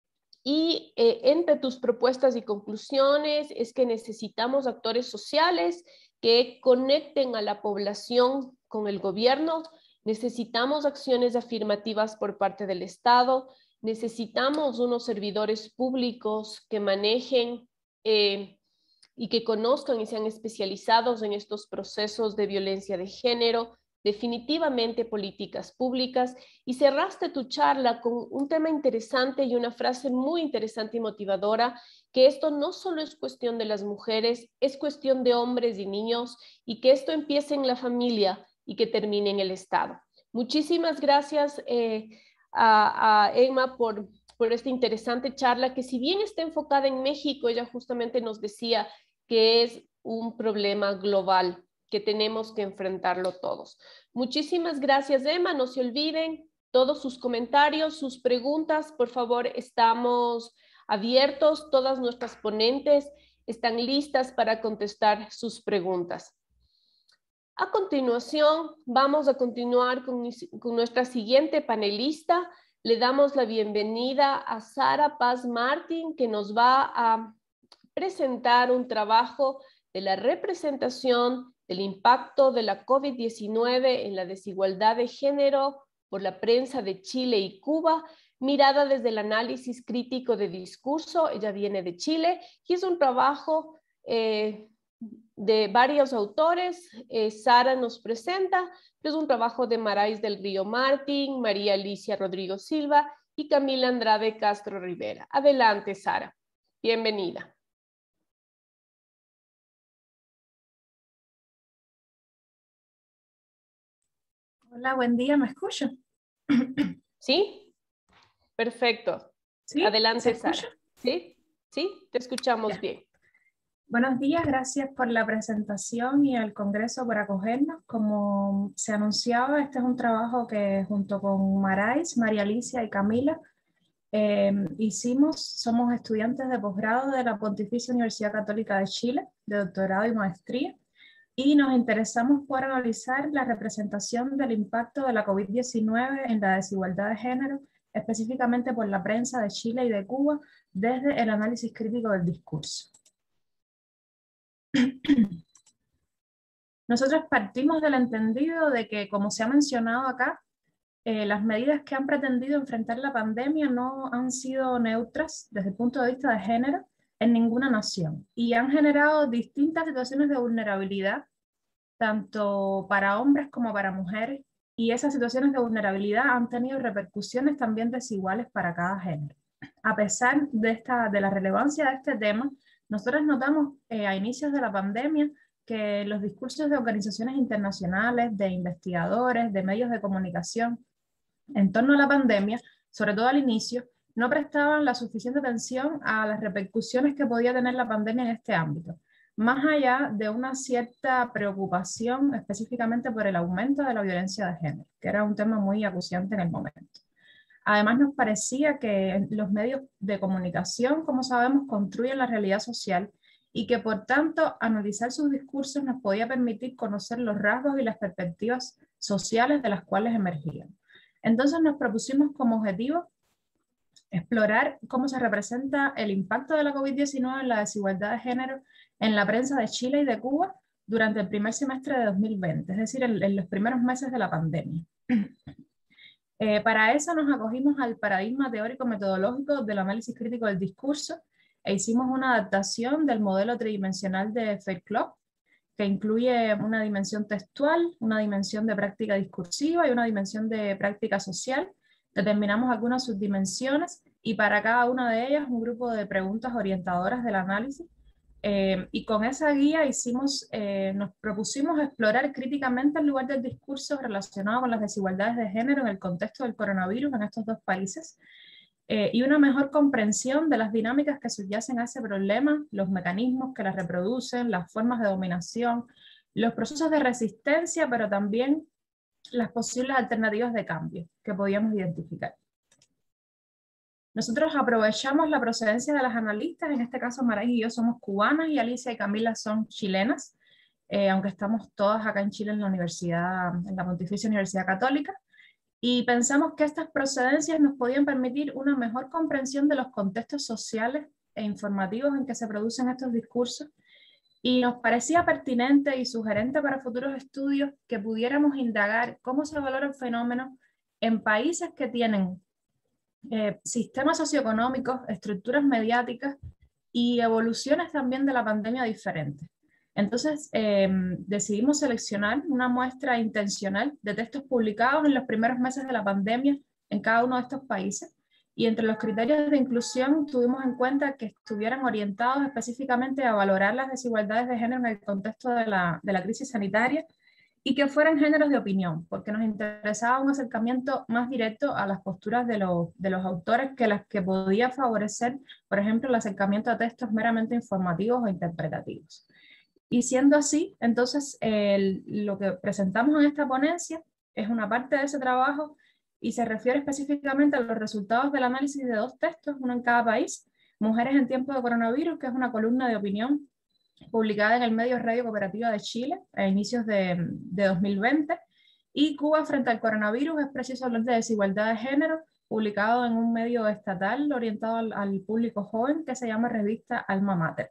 Y eh, entre tus propuestas y conclusiones es que necesitamos actores sociales que conecten a la población con el gobierno, necesitamos acciones afirmativas por parte del Estado, necesitamos unos servidores públicos que manejen eh, y que conozcan y sean especializados en estos procesos de violencia de género, definitivamente políticas públicas. Y cerraste tu charla con un tema interesante y una frase muy interesante y motivadora, que esto no solo es cuestión de las mujeres, es cuestión de hombres y niños, y que esto empiece en la familia y que termine en el Estado. Muchísimas gracias eh, a, a Emma por, por esta interesante charla, que si bien está enfocada en México, ella justamente nos decía que es un problema global, que tenemos que enfrentarlo todos. Muchísimas gracias, Emma. No se olviden todos sus comentarios, sus preguntas. Por favor, estamos abiertos. Todas nuestras ponentes están listas para contestar sus preguntas. A continuación, vamos a continuar con, con nuestra siguiente panelista. Le damos la bienvenida a Sara Paz Martín, que nos va a presentar un trabajo de la representación del impacto de la COVID diecinueve en la desigualdad de género por la prensa de Chile y Cuba, mirada desde el análisis crítico de discurso. Ella viene de Chile y es un trabajo eh, de varios autores. Eh, Sara nos presenta, es un trabajo de Marais del Río Martín, María Alicia Rodrigo Silva y Camila Andrade Castro Rivera. Adelante, Sara. Bienvenida. Hola, buen día, ¿me escucha? ¿Sí? Perfecto. ¿Sí? Adelante, Sara. ¿Sí? ¿Sí? Te escuchamos ya. Bien. Buenos días, gracias por la presentación y al Congreso por acogernos. Como se anunciaba, este es un trabajo que junto con Marais, María Alicia y Camila eh, hicimos. Somos estudiantes de posgrado de la Pontificia Universidad Católica de Chile, de doctorado y maestría, y nos interesamos por analizar la representación del impacto de la COVID diecinueve en la desigualdad de género, específicamente por la prensa de Chile y de Cuba, desde el análisis crítico del discurso. Nosotros partimos del entendido de que, como se ha mencionado acá, eh, las medidas que han pretendido enfrentar la pandemia no han sido neutras desde el punto de vista de género en ninguna nación y han generado distintas situaciones de vulnerabilidad, tanto para hombres como para mujeres, y esas situaciones de vulnerabilidad han tenido repercusiones también desiguales para cada género. A pesar de, esta, de la relevancia de este tema, nosotros notamos eh, a inicios de la pandemia que los discursos de organizaciones internacionales, de investigadores, de medios de comunicación en torno a la pandemia, sobre todo al inicio, no prestaban la suficiente atención a las repercusiones que podía tener la pandemia en este ámbito, más allá de una cierta preocupación específicamente por el aumento de la violencia de género, que era un tema muy acuciante en el momento. Además, nos parecía que los medios de comunicación, como sabemos, construyen la realidad social y que, por tanto, analizar sus discursos nos podía permitir conocer los rasgos y las perspectivas sociales de las cuales emergían. Entonces, nos propusimos como objetivo explorar cómo se representa el impacto de la COVID diecinueve en la desigualdad de género en la prensa de Chile y de Cuba, durante el primer semestre de dos mil veinte, es decir, en, en los primeros meses de la pandemia. Eh, para eso nos acogimos al paradigma teórico-metodológico del análisis crítico del discurso e hicimos una adaptación del modelo tridimensional de Fairclough, que incluye una dimensión textual, una dimensión de práctica discursiva y una dimensión de práctica social. Determinamos algunas subdimensiones y para cada una de ellas un grupo de preguntas orientadoras del análisis. Eh, y con esa guía hicimos, eh, nos propusimos explorar críticamente el lugar del discurso relacionado con las desigualdades de género en el contexto del coronavirus en estos dos países, eh, y una mejor comprensión de las dinámicas que subyacen a ese problema, los mecanismos que las reproducen, las formas de dominación, los procesos de resistencia, pero también las posibles alternativas de cambio que podíamos identificar. Nosotros aprovechamos la procedencia de las analistas, en este caso Maray y yo somos cubanas y Alicia y Camila son chilenas, eh, aunque estamos todas acá en Chile en la universidad, en la Pontificia Universidad Católica, y pensamos que estas procedencias nos podían permitir una mejor comprensión de los contextos sociales e informativos en que se producen estos discursos, y nos parecía pertinente y sugerente para futuros estudios que pudiéramos indagar cómo se valora el fenómeno en países que tienen Eh, sistemas socioeconómicos, estructuras mediáticas y evoluciones también de la pandemia diferentes. Entonces eh, decidimos seleccionar una muestra intencional de textos publicados en los primeros meses de la pandemia en cada uno de estos países, y entre los criterios de inclusión tuvimos en cuenta que estuvieran orientados específicamente a valorar las desigualdades de género en el contexto de la, de la crisis sanitaria, y que fueran géneros de opinión, porque nos interesaba un acercamiento más directo a las posturas de los, de los autores que las que podía favorecer, por ejemplo, el acercamiento a textos meramente informativos o interpretativos. Y siendo así, entonces el, lo que presentamos en esta ponencia es una parte de ese trabajo y se refiere específicamente a los resultados del análisis de dos textos, uno en cada país: Mujeres en tiempo de coronavirus, que es una columna de opinión publicada en el medio Radio Cooperativa de Chile a inicios de, de dos mil veinte, y Cuba frente al coronavirus, es preciso hablar de desigualdad de género, publicado en un medio estatal orientado al, al público joven que se llama Revista Alma Mater.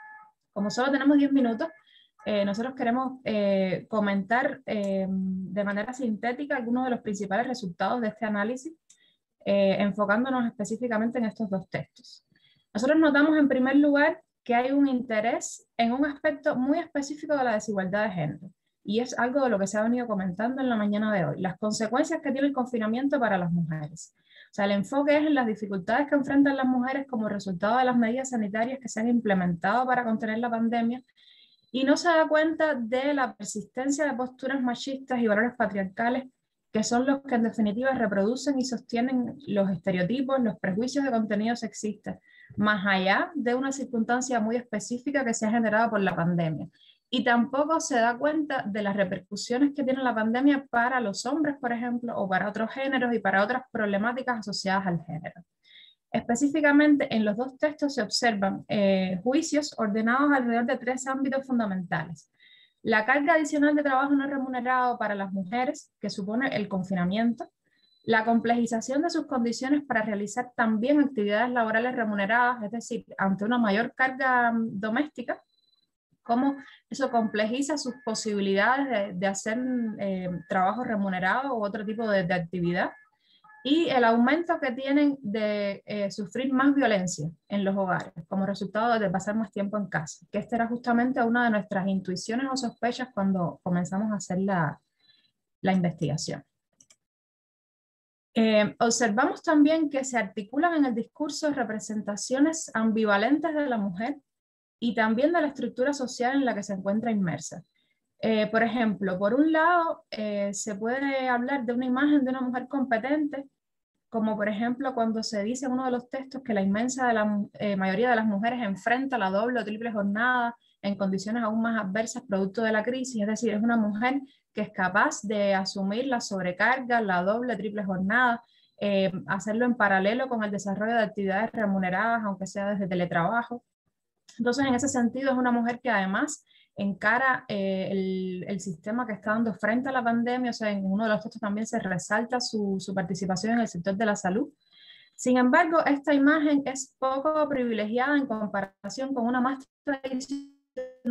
Como solo tenemos diez minutos, eh, nosotros queremos eh, comentar eh, de manera sintética algunos de los principales resultados de este análisis, eh, enfocándonos específicamente en estos dos textos. Nosotros notamos en primer lugar que hay un interés en un aspecto muy específico de la desigualdad de género, y es algo de lo que se ha venido comentando en la mañana de hoy: las consecuencias que tiene el confinamiento para las mujeres. O sea, el enfoque es en las dificultades que enfrentan las mujeres como resultado de las medidas sanitarias que se han implementado para contener la pandemia, y no se da cuenta de la persistencia de posturas machistas y valores patriarcales, que son los que en definitiva reproducen y sostienen los estereotipos, los prejuicios de contenido sexista, más allá de una circunstancia muy específica que se ha generado por la pandemia. Y tampoco se da cuenta de las repercusiones que tiene la pandemia para los hombres, por ejemplo, o para otros géneros y para otras problemáticas asociadas al género. Específicamente, en los dos textos se observan eh, juicios ordenados alrededor de tres ámbitos fundamentales: la carga adicional de trabajo no remunerado para las mujeres, que supone el confinamiento; la complejización de sus condiciones para realizar también actividades laborales remuneradas, es decir, ante una mayor carga doméstica, cómo eso complejiza sus posibilidades de, de hacer eh, trabajo remunerado u otro tipo de, de actividad; y el aumento que tienen de eh, sufrir más violencia en los hogares como resultado de pasar más tiempo en casa, que esta era justamente una de nuestras intuiciones o sospechas cuando comenzamos a hacer la, la investigación. Eh, observamos también que se articulan en el discurso representaciones ambivalentes de la mujer y también de la estructura social en la que se encuentra inmersa. Eh, por ejemplo, por un lado, eh, se puede hablar de una imagen de una mujer competente, como por ejemplo cuando se dice en uno de los textos que la inmensa de la, eh, mayoría de las mujeres enfrenta la doble o triple jornada en condiciones aún más adversas producto de la crisis, es decir, es una mujer que es capaz de asumir la sobrecarga, la doble, triple jornada, eh, hacerlo en paralelo con el desarrollo de actividades remuneradas, aunque sea desde teletrabajo. Entonces, en ese sentido, es una mujer que además encara eh, el, el sistema que está dando frente a la pandemia. O sea, en uno de los textos también se resalta su, su participación en el sector de la salud. Sin embargo, esta imagen es poco privilegiada en comparación con una más tradicional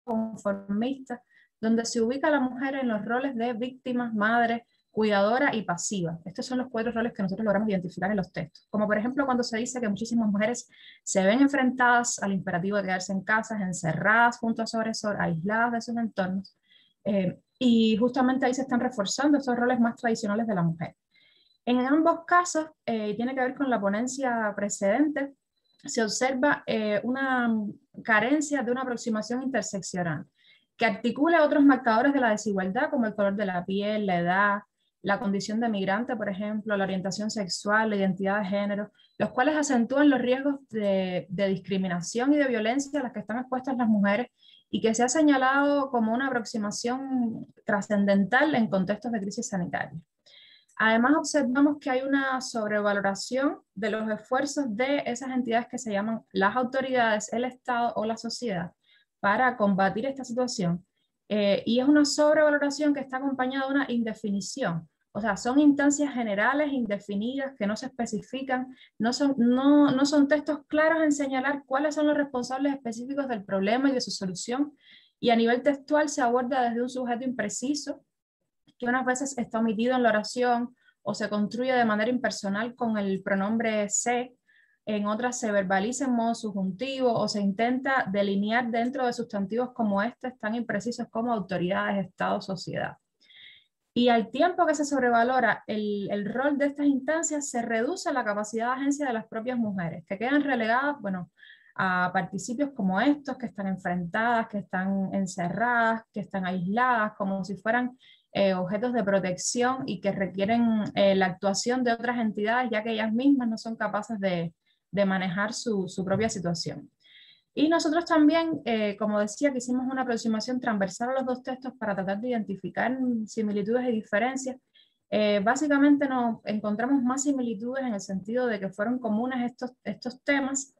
conformista, donde se ubica a la mujer en los roles de víctima, madre, cuidadora y pasiva. Estos son los cuatro roles que nosotros logramos identificar en los textos. Como por ejemplo cuando se dice que muchísimas mujeres se ven enfrentadas al imperativo de quedarse en casas, encerradas junto a su agresor, aisladas de sus entornos. Eh, y justamente ahí se están reforzando estos roles más tradicionales de la mujer. En ambos casos, eh, tiene que ver con la ponencia precedente, se observa eh, una carencia de una aproximación interseccional que articula otros marcadores de la desigualdad como el color de la piel, la edad, la condición de migrante, por ejemplo, la orientación sexual, la identidad de género, los cuales acentúan los riesgos de, de discriminación y de violencia a las que están expuestas las mujeres y que se ha señalado como una aproximación trascendental en contextos de crisis sanitaria. Además, observamos que hay una sobrevaloración de los esfuerzos de esas entidades que se llaman las autoridades, el Estado o la sociedad para combatir esta situación. Eh, y es una sobrevaloración que está acompañada de una indefinición. O sea, son instancias generales, indefinidas, que no se especifican, no son, no, no son textos claros en señalar cuáles son los responsables específicos del problema y de su solución. Y a nivel textual se aborda desde un sujeto impreciso, que unas veces está omitido en la oración o se construye de manera impersonal con el pronombre se, en otras se verbaliza en modo subjuntivo o se intenta delinear dentro de sustantivos como estos tan imprecisos como autoridades, Estado, sociedad. Y al tiempo que se sobrevalora el, el rol de estas instancias, se reduce la capacidad de agencia de las propias mujeres, que quedan relegadas, bueno, a participios como estos, que están enfrentadas, que están encerradas, que están aisladas, como si fueran eh, objetos de protección y que requieren eh, la actuación de otras entidades, ya que ellas mismas no son capaces de, de manejar su, su propia situación. Y nosotros también, eh, como decía, que hicimos una aproximación transversal a los dos textos para tratar de identificar similitudes y diferencias. Eh, básicamente nos encontramos más similitudes en el sentido de que fueron comunes estos, estos temas.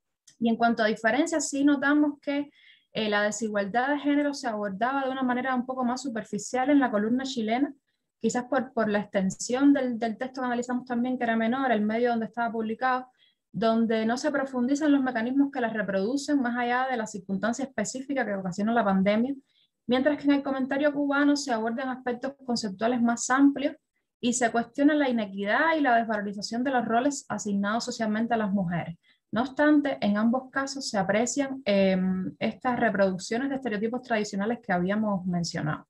Y en cuanto a diferencias, sí notamos que eh, la desigualdad de género se abordaba de una manera un poco más superficial en la columna chilena, quizás por, por la extensión del, del texto que analizamos también, que era menor, el medio donde estaba publicado, donde no se profundizan los mecanismos que las reproducen más allá de la circunstancia específica que ocasiona la pandemia, mientras que en el comentario cubano se abordan aspectos conceptuales más amplios y se cuestiona la inequidad y la desvalorización de los roles asignados socialmente a las mujeres. No obstante, en ambos casos se aprecian eh, estas reproducciones de estereotipos tradicionales que habíamos mencionado.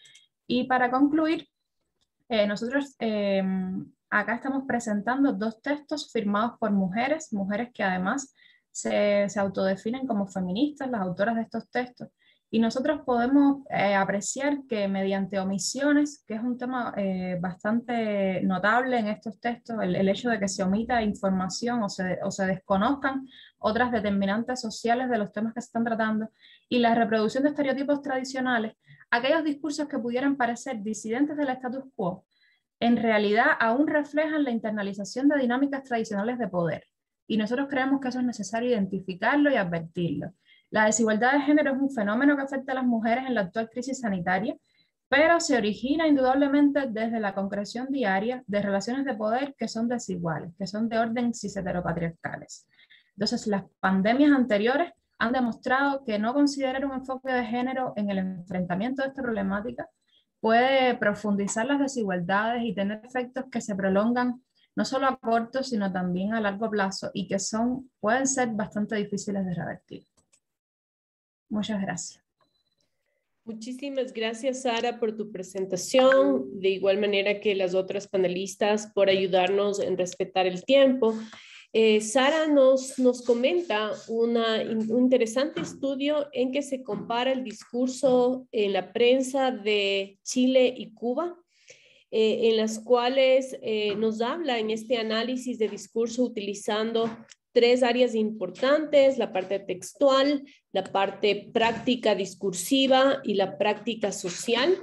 Y para concluir, eh, nosotros eh, acá estamos presentando dos textos firmados por mujeres, mujeres que además se, se autodefinen como feministas, las autoras de estos textos, y nosotros podemos eh, apreciar que mediante omisiones, que es un tema eh, bastante notable en estos textos, el, el hecho de que se omita información o se, o se desconozcan otras determinantes sociales de los temas que se están tratando, y la reproducción de estereotipos tradicionales, aquellos discursos que pudieran parecer disidentes del status quo, en realidad aún reflejan la internalización de dinámicas tradicionales de poder. Y nosotros creemos que eso es necesario identificarlo y advertirlo. La desigualdad de género es un fenómeno que afecta a las mujeres en la actual crisis sanitaria, pero se origina indudablemente desde la concreción diaria de relaciones de poder que son desiguales, que son de orden cis-heteropatriarcales. Entonces, las pandemias anteriores han demostrado que no considerar un enfoque de género en el enfrentamiento de esta problemática puede profundizar las desigualdades y tener efectos que se prolongan no solo a corto, sino también a largo plazo y que son, pueden ser bastante difíciles de revertir. Muchas gracias. Muchísimas gracias, Sara, por tu presentación, de igual manera que las otras panelistas por ayudarnos en respetar el tiempo. Eh, Sara nos, nos comenta una, un interesante estudio en que se compara el discurso en la prensa de Chile y Cuba, eh, en las cuales eh, nos habla en este análisis de discurso utilizando tres áreas importantes: la parte textual, la parte práctica discursiva y la práctica social.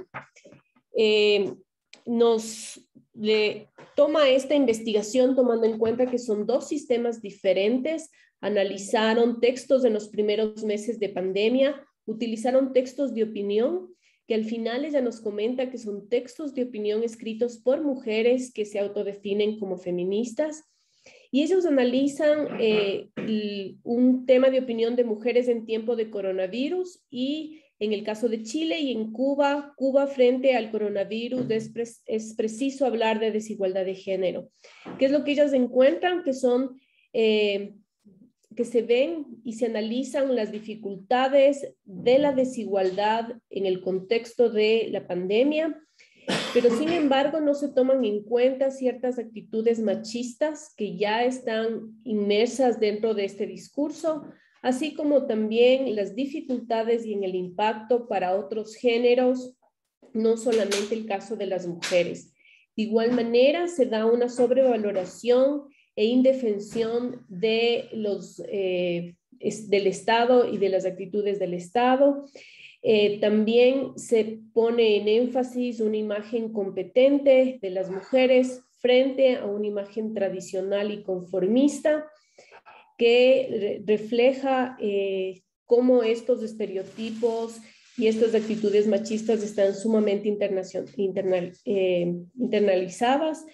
Eh, nos le toma esta investigación tomando en cuenta que son dos sistemas diferentes, analizaron textos en los primeros meses de pandemia, utilizaron textos de opinión, que al final ella nos comenta que son textos de opinión escritos por mujeres que se autodefinen como feministas, y ellos analizan eh, un tema de opinión de mujeres en tiempo de coronavirus y en el caso de Chile y en Cuba, Cuba frente al coronavirus, es, pre es preciso hablar de desigualdad de género. ¿Qué es lo que ellas encuentran? Que son, eh, que se ven y se analizan las dificultades de la desigualdad en el contexto de la pandemia, pero sin embargo no se toman en cuenta ciertas actitudes machistas que ya están inmersas dentro de este discurso, así como también las dificultades y en el impacto para otros géneros, no solamente el caso de las mujeres. De igual manera, se da una sobrevaloración e indefensión de los, eh, es, del Estado y de las actitudes del Estado. Eh, también se pone en énfasis una imagen competente de las mujeres frente a una imagen tradicional y conformista, que re refleja eh, cómo estos estereotipos y estas actitudes machistas están sumamente internal, eh, internalizadas.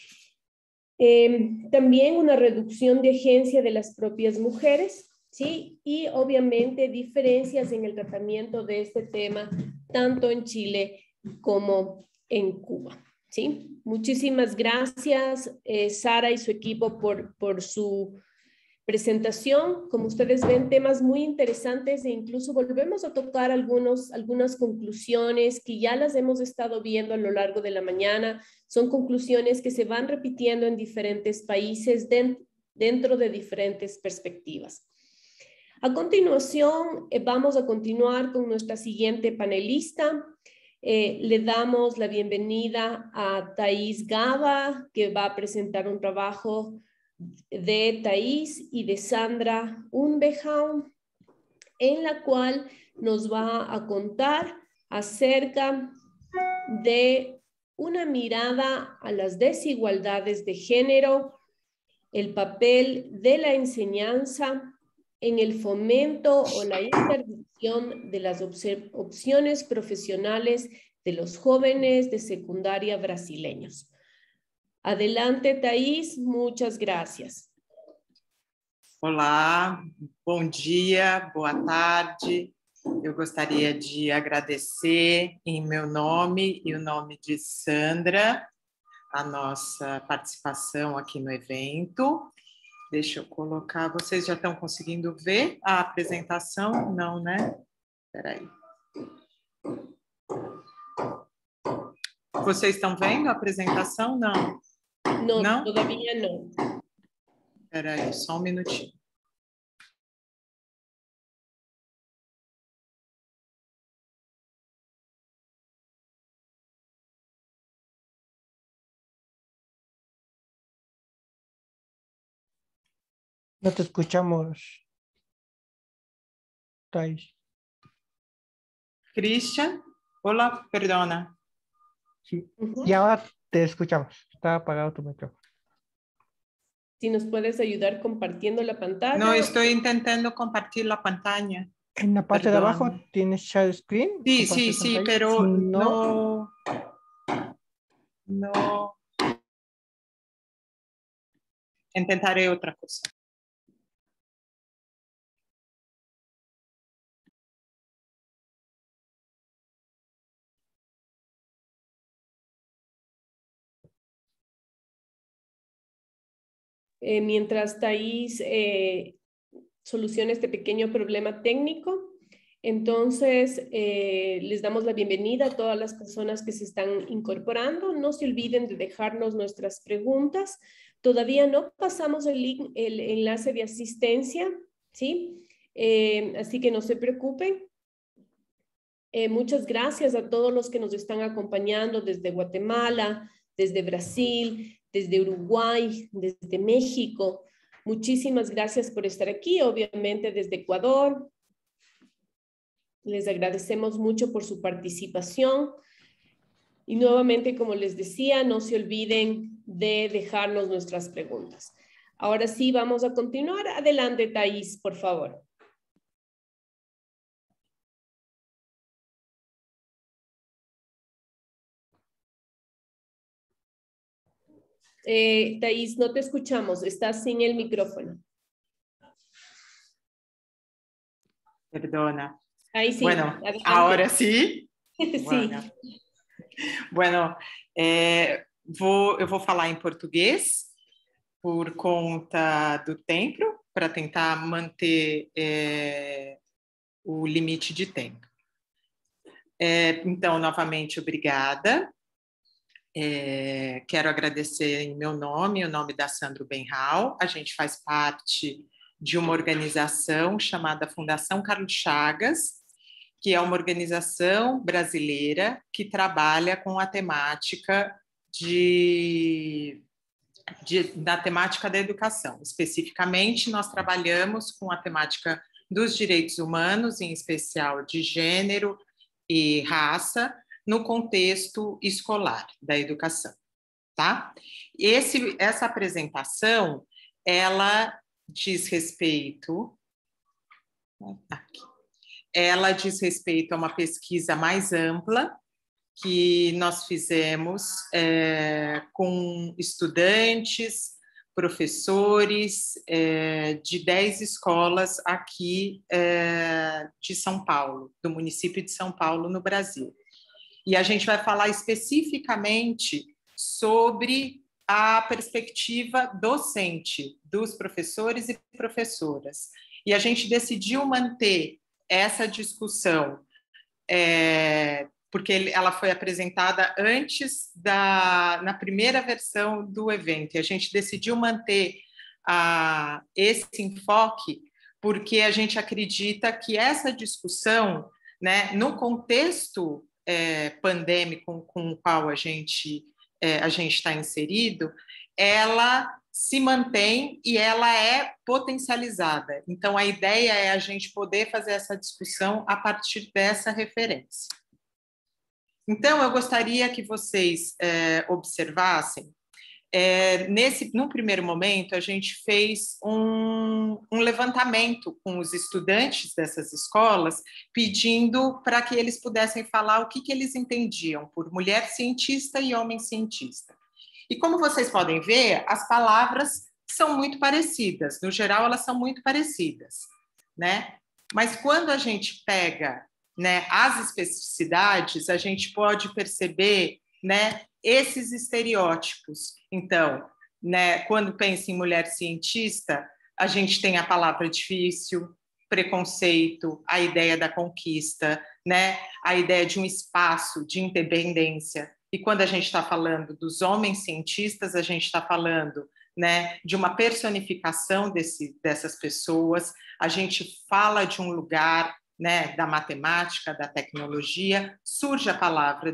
Eh, también una reducción de agencia de las propias mujeres, ¿sí? Y obviamente diferencias en el tratamiento de este tema, tanto en Chile como en Cuba, ¿sí? Muchísimas gracias, eh, Sara y su equipo, por, por su presentación. Como ustedes ven, temas muy interesantes e incluso volvemos a tocar algunos, algunas conclusiones que ya las hemos estado viendo a lo largo de la mañana. Son conclusiones que se van repitiendo en diferentes países de, dentro de diferentes perspectivas. A continuación, eh, vamos a continuar con nuestra siguiente panelista. Eh, le damos la bienvenida a Thais Gaba, que va a presentar un trabajo de Thais y de Sandra Unbehaum, en la cual nos va a contar acerca de una mirada a las desigualdades de género, el papel de la enseñanza en el fomento o la interdicción de las opciones profesionales de los jóvenes de secundaria brasileños. Adelante, Thais, muchas gracias. Olá, bom dia, boa tarde. Eu gostaria de agradecer em meu nome e o nome de Sandra a nossa participação aqui no evento. Deixa eu colocar, vocês já estão conseguindo ver a apresentação? Não, né? Espera aí. Vocês estão vendo a apresentação? Não. No, ¿No? Todavía no. Espera aí, só um minutinho. No te escuchamos, Thais. Christian, hola, perdona. Sí, Uh-huh. y ahora te escuchamos. Está apagado tu micrófono. Si nos puedes ayudar compartiendo la pantalla. No, estoy intentando compartir la pantalla. En la parte Perdón. de abajo tienes share screen. Sí, sí, sí, pantalla. pero Si no, no, no. Intentaré otra cosa. Eh, mientras Thais eh, soluciona este pequeño problema técnico, entonces eh, les damos la bienvenida a todas las personas que se están incorporando. No se olviden de dejarnos nuestras preguntas. Todavía no pasamos el, link, el enlace de asistencia, ¿sí? Eh, así que no se preocupen. Eh, muchas gracias a todos los que nos están acompañando desde Guatemala, desde Brasil, desde Uruguay, desde México. Muchísimas gracias por estar aquí, obviamente desde Ecuador. Les agradecemos mucho por su participación. Y nuevamente, como les decía, no se olviden de dejarnos nuestras preguntas. Ahora sí, vamos a continuar. Adelante, Thais, por favor. Eh, Thais, no te escuchamos, estás sin el micrófono. Perdona. Ahí sí. Bueno, adelante. ahora sí. Sí. Bueno, bueno é, vou, eu vou falar em português por conta do tempo, para tentar manter é, o limite de tempo. É, então, novamente, obrigada. É, quero agradecer em meu nome, o nome da Sandro Benhal. A gente faz parte de uma organização chamada Fundação Carlos Chagas, que é uma organização brasileira que trabalha com a temática de, de, da temática da educação. Especificamente, nós trabalhamos com a temática dos direitos humanos, em especial de gênero e raça, no contexto escolar da educação, tá? Esse, essa apresentação, ela diz respeito... Aqui. Ela diz respeito a uma pesquisa mais ampla que nós fizemos é, com estudantes, professores é, de dez escolas aqui é, de São Paulo, do município de São Paulo, no Brasil. E a gente vai falar especificamente sobre a perspectiva docente dos professores e professoras. E a gente decidiu manter essa discussão, é, porque ela foi apresentada antes da, na primeira versão do evento, e a gente decidiu manter a, esse enfoque, porque a gente acredita que essa discussão, né, no contexto é, pandêmico com o qual a gente é, a gente está inserido, ela se mantém e ela é potencializada. Então, a ideia é a gente poder fazer essa discussão a partir dessa referência. Então, eu gostaria que vocês é, observassem, é, nesse, num primeiro momento, a gente fez um, um levantamento com os estudantes dessas escolas, pedindo para que eles pudessem falar o que, que eles entendiam por mulher cientista e homem cientista. E como vocês podem ver, as palavras são muito parecidas, no geral elas são muito parecidas, né? Mas quando a gente pega, né, as especificidades, a gente pode perceber, né, esses estereótipos. Então, né, quando pensa em mulher cientista, a gente tem a palavra difícil, preconceito, a ideia da conquista, né, a ideia de um espaço de independência. E quando a gente está falando dos homens cientistas, a gente está falando, né, de uma personificação desse, dessas pessoas, a gente fala de um lugar, né, da matemática, da tecnologia, surge a palavra,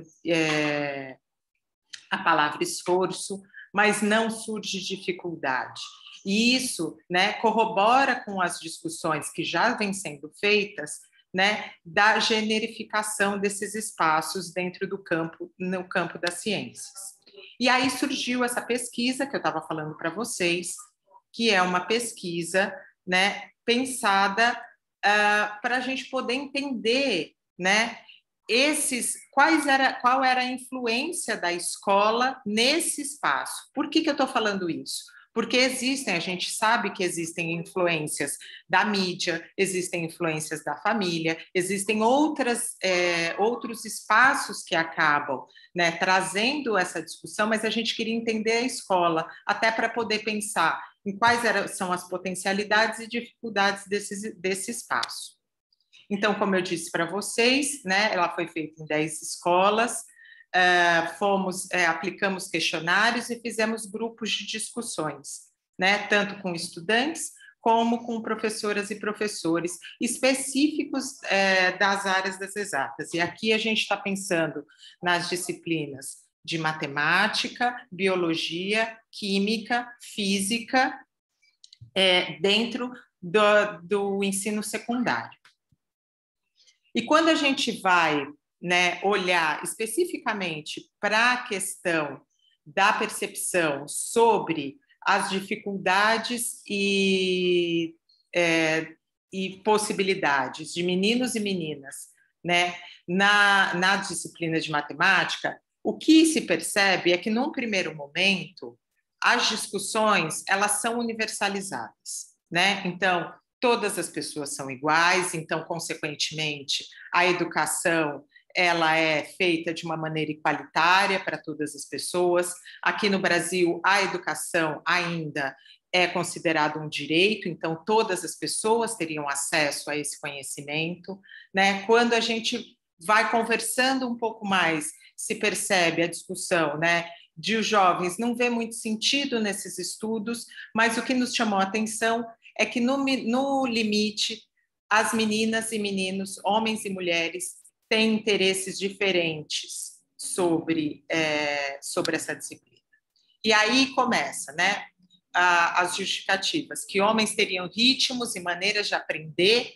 é, a palavra esforço, mas não surge dificuldade. E isso, né, corrobora com as discussões que já vêm sendo feitas, né, da generificação desses espaços dentro do campo, no campo das ciências. E aí surgiu essa pesquisa que eu estava falando para vocês, que é uma pesquisa, né, pensada uh, para a gente poder entender, né, esses, quais era, qual era a influência da escola nesse espaço. Por que que eu estou falando isso? Porque existem, a gente sabe que existem influências da mídia, existem influências da família, existem outras, é, outros espaços que acabam, né, trazendo essa discussão, mas a gente queria entender a escola, até para poder pensar em quais eram, são as potencialidades e dificuldades desse, desse espaço. Então, como eu disse para vocês, né, ela foi feita em dez escolas, Uh, fomos, uh, aplicamos questionários e fizemos grupos de discussões, né, tanto com estudantes como com professoras e professores específicos uh, das áreas das exatas. E aqui a gente está pensando nas disciplinas de matemática, biologia, química, física, uh, dentro do, do ensino secundário. E quando a gente vai, né, olhar especificamente para a questão da percepção sobre as dificuldades e, é, e possibilidades de meninos e meninas, né, na, na disciplina de matemática, o que se percebe é que, num primeiro momento, as discussões elas são universalizadas, né? Então, todas as pessoas são iguais, então, consequentemente, a educação ela é feita de uma maneira igualitária para todas as pessoas. Aqui no Brasil, a educação ainda é considerado um direito, então todas as pessoas teriam acesso a esse conhecimento, né? Quando a gente vai conversando um pouco mais, se percebe a discussão, né, de os jovens não vê muito sentido nesses estudos, mas o que nos chamou a atenção é que no, no limite as meninas e meninos, homens e mulheres, têm interesses diferentes sobre, é, sobre essa disciplina. E aí começa, né, a, as justificativas, que homens teriam ritmos e maneiras de aprender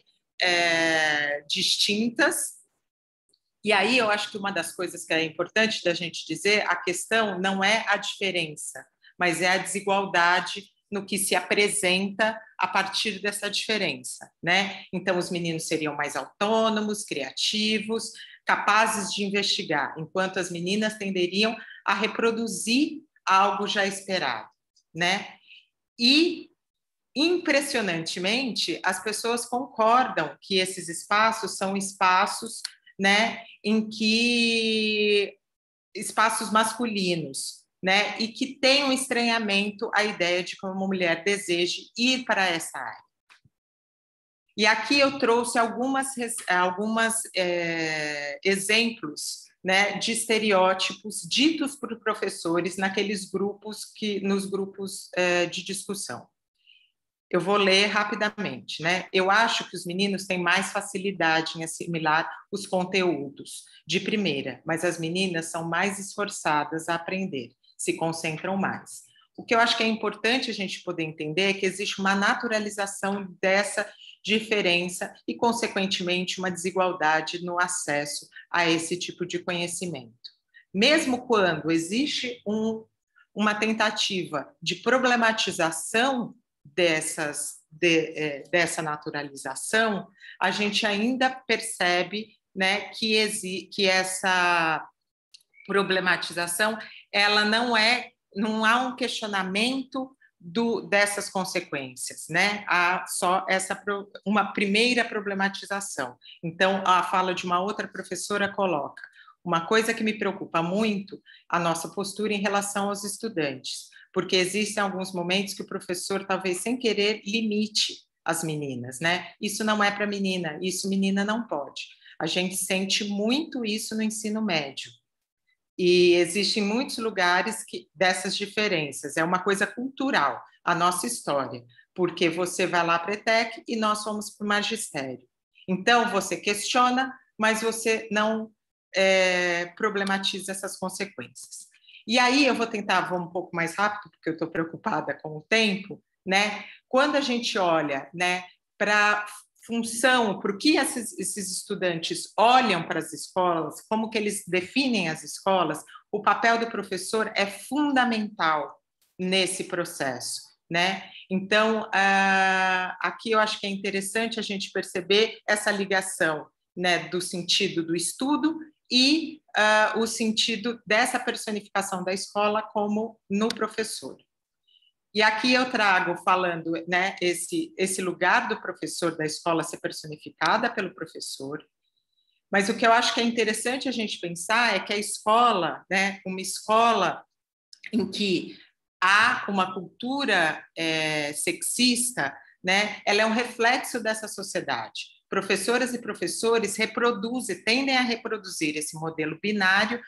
é, distintas. E aí eu acho que uma das coisas que é importante da gente dizer, a questão não é a diferença, mas é a desigualdade no que se apresenta a partir dessa diferença, né? Então, os meninos seriam mais autônomos, criativos, capazes de investigar, enquanto as meninas tenderiam a reproduzir algo já esperado, né? E, impressionantemente, as pessoas concordam que esses espaços são espaços, né, em que espaços masculinos, né, e que tem um estranhamento à ideia de que uma mulher deseje ir para essa área. E aqui eu trouxe algumas, algumas é, exemplos, né, de estereótipos ditos por professores naqueles grupos que, nos grupos é, de discussão. Eu vou ler rapidamente, né? Eu acho que os meninos têm mais facilidade em assimilar os conteúdos de primeira, mas as meninas são mais esforçadas a aprender, se concentram mais. O que eu acho que é importante a gente poder entender é que existe uma naturalização dessa diferença e, consequentemente, uma desigualdade no acesso a esse tipo de conhecimento. Mesmo quando existe um, uma tentativa de problematização dessas, de, é, dessa naturalização, a gente ainda percebe, né, que, exi que essa problematização ela não é, não há um questionamento do, dessas consequências, né? Há só essa pro, uma primeira problematização. Então, a fala de uma outra professora coloca: uma coisa que me preocupa muito, a nossa postura em relação aos estudantes, porque existem alguns momentos que o professor, talvez sem querer, limite as meninas, né? Isso não é para menina, isso menina não pode. A gente sente muito isso no ensino médio. E existem muitos lugares que, dessas diferenças. É uma coisa cultural, a nossa história, porque você vai lá para a ETEC e nós fomos para o magistério. Então, você questiona, mas você não é, problematiza essas consequências. E aí eu vou tentar, vou um pouco mais rápido, porque eu estou preocupada com o tempo, né? Quando a gente olha, né, para função, por que esses, esses estudantes olham para as escolas, como que eles definem as escolas, o papel do professor é fundamental nesse processo, né? Então, uh, aqui eu acho que é interessante a gente perceber essa ligação, né, do sentido do estudo e uh, o sentido dessa personificação da escola como no professor. E aqui eu trago, falando, né, esse, esse lugar do professor, da escola ser personificada pelo professor, mas o que eu acho que é interessante a gente pensar é que a escola, né, uma escola em que há uma cultura é, sexista, né, ela é um reflexo dessa sociedade. Professoras e professores reproduzem, tendem a reproduzir esse modelo binário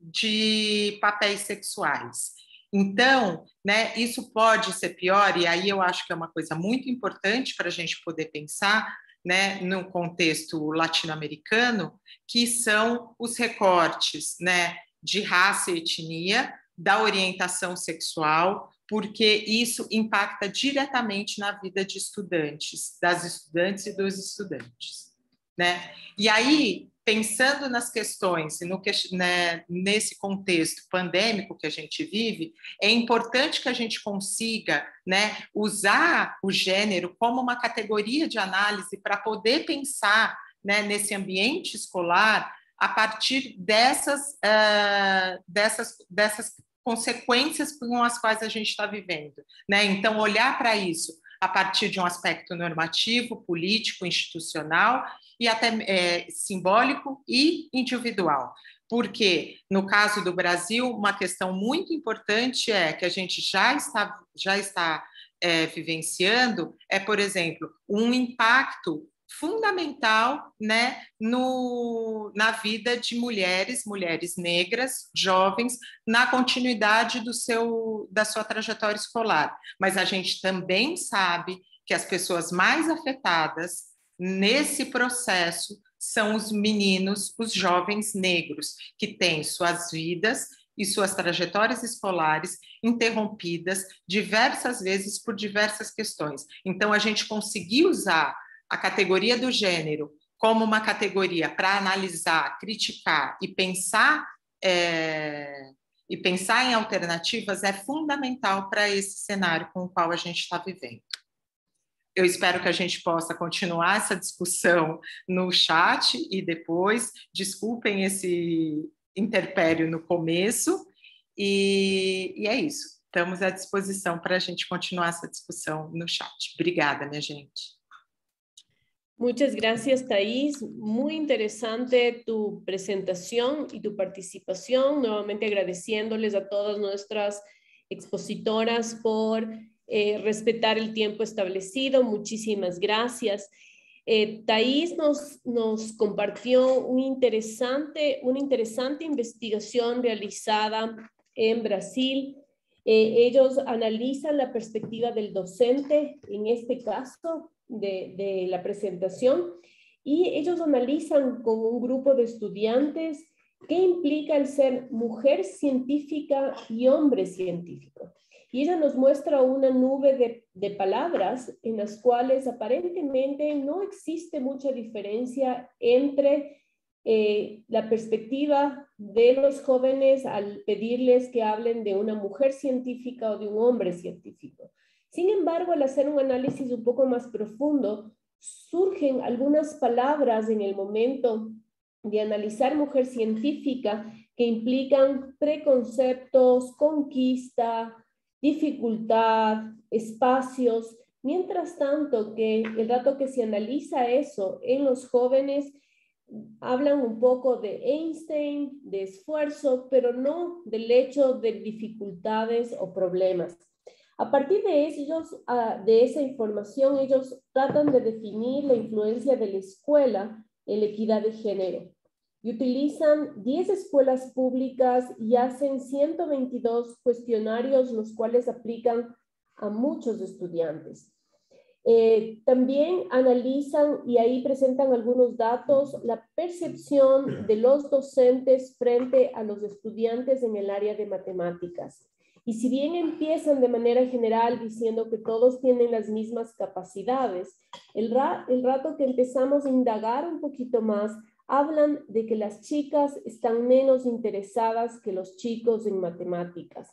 de papéis sexuais. Então, né, isso pode ser pior, e aí eu acho que é uma coisa muito importante para a gente poder pensar, né, no contexto latino-americano, que são os recortes, né, de raça e etnia, da orientação sexual, porque isso impacta diretamente na vida de estudantes, das estudantes e dos estudantes, né? E aí, pensando nas questões e no, né, nesse contexto pandêmico que a gente vive, é importante que a gente consiga, né, usar o gênero como uma categoria de análise para poder pensar, né, nesse ambiente escolar a partir dessas, uh, dessas, dessas consequências com as quais a gente está vivendo, né? Então, olhar para isso a partir de um aspecto normativo, político, institucional e até é, simbólico e individual. Porque, no caso do Brasil, uma questão muito importante é que a gente já está, já está é, vivenciando, é, por exemplo, um impacto fundamental, né, no, na vida de mulheres, mulheres negras, jovens, na continuidade do seu, da sua trajetória escolar. Mas a gente também sabe que as pessoas mais afetadas nesse processo são os meninos, os jovens negros, que têm suas vidas e suas trajetórias escolares interrompidas diversas vezes por diversas questões. Então, a gente conseguiu usar a categoria do gênero como uma categoria para analisar, criticar e pensar, é, e pensar em alternativas é fundamental para esse cenário com o qual a gente está vivendo. Eu espero que a gente possa continuar essa discussão no chat e depois, desculpem esse interpério no começo, e, e é isso. Estamos à disposição para a gente continuar essa discussão no chat. Obrigada, minha gente. Muchas gracias, Thais. Muy interesante tu presentación y tu participación. Nuevamente agradeciéndoles a todas nuestras expositoras por eh, respetar el tiempo establecido. Muchísimas gracias. Eh, Thais nos, nos compartió un interesante, una interesante investigación realizada en Brasil. Eh, ellos analizan la perspectiva del docente, en este caso, De, de la presentación, y ellos analizan con un grupo de estudiantes qué implica el ser mujer científica y hombre científico. Y ella nos muestra una nube de, de palabras en las cuales aparentemente no existe mucha diferencia entre eh, la perspectiva de los jóvenes al pedirles que hablen de una mujer científica o de un hombre científico. Sin embargo, al hacer un análisis un poco más profundo, surgen algunas palabras en el momento de analizar mujer científica que implican preconceptos, conquista, dificultad, espacios. Mientras tanto, que el rato que se analiza eso en los jóvenes, hablan un poco de Einstein, de esfuerzo, pero no del hecho de dificultades o problemas. A partir de ellos, de esa información, ellos tratan de definir la influencia de la escuela en la equidad de género. Y utilizan diez escuelas públicas y hacen ciento veintidós cuestionarios, los cuales aplican a muchos estudiantes. Eh, también analizan, y ahí presentan algunos datos, la percepción de los docentes frente a los estudiantes en el área de matemáticas. Y si bien empiezan de manera general diciendo que todos tienen las mismas capacidades, el, ra el rato que empezamos a indagar un poquito más, hablan de que las chicas están menos interesadas que los chicos en matemáticas,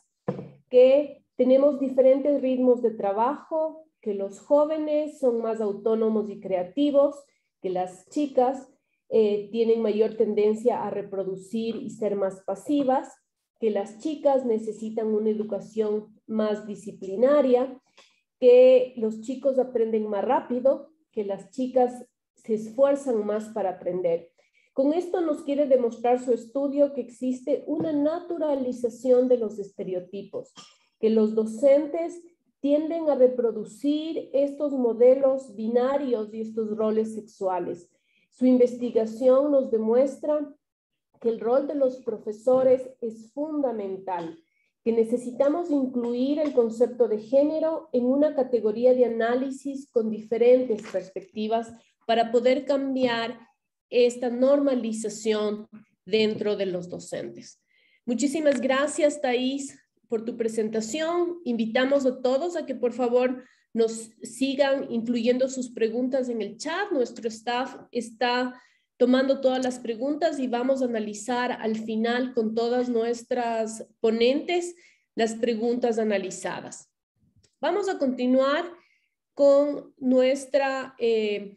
que tenemos diferentes ritmos de trabajo, que los jóvenes son más autónomos y creativos, que las chicas eh, tienen mayor tendencia a reproducir y ser más pasivas, que las chicas necesitan una educación más disciplinaria, que los chicos aprenden más rápido, que las chicas se esfuerzan más para aprender. Con esto nos quiere demostrar su estudio que existe una naturalización de los estereotipos, que los docentes tienden a reproducir estos modelos binarios y estos roles sexuales. Su investigación nos demuestra que el rol de los profesores es fundamental, que necesitamos incluir el concepto de género en una categoría de análisis con diferentes perspectivas para poder cambiar esta normalización dentro de los docentes. Muchísimas gracias, Thais, por tu presentación. Invitamos a todos a que por favor nos sigan incluyendo sus preguntas en el chat. Nuestro staff está tomando todas las preguntas y vamos a analizar al final con todas nuestras ponentes las preguntas analizadas. Vamos a continuar con nuestra eh,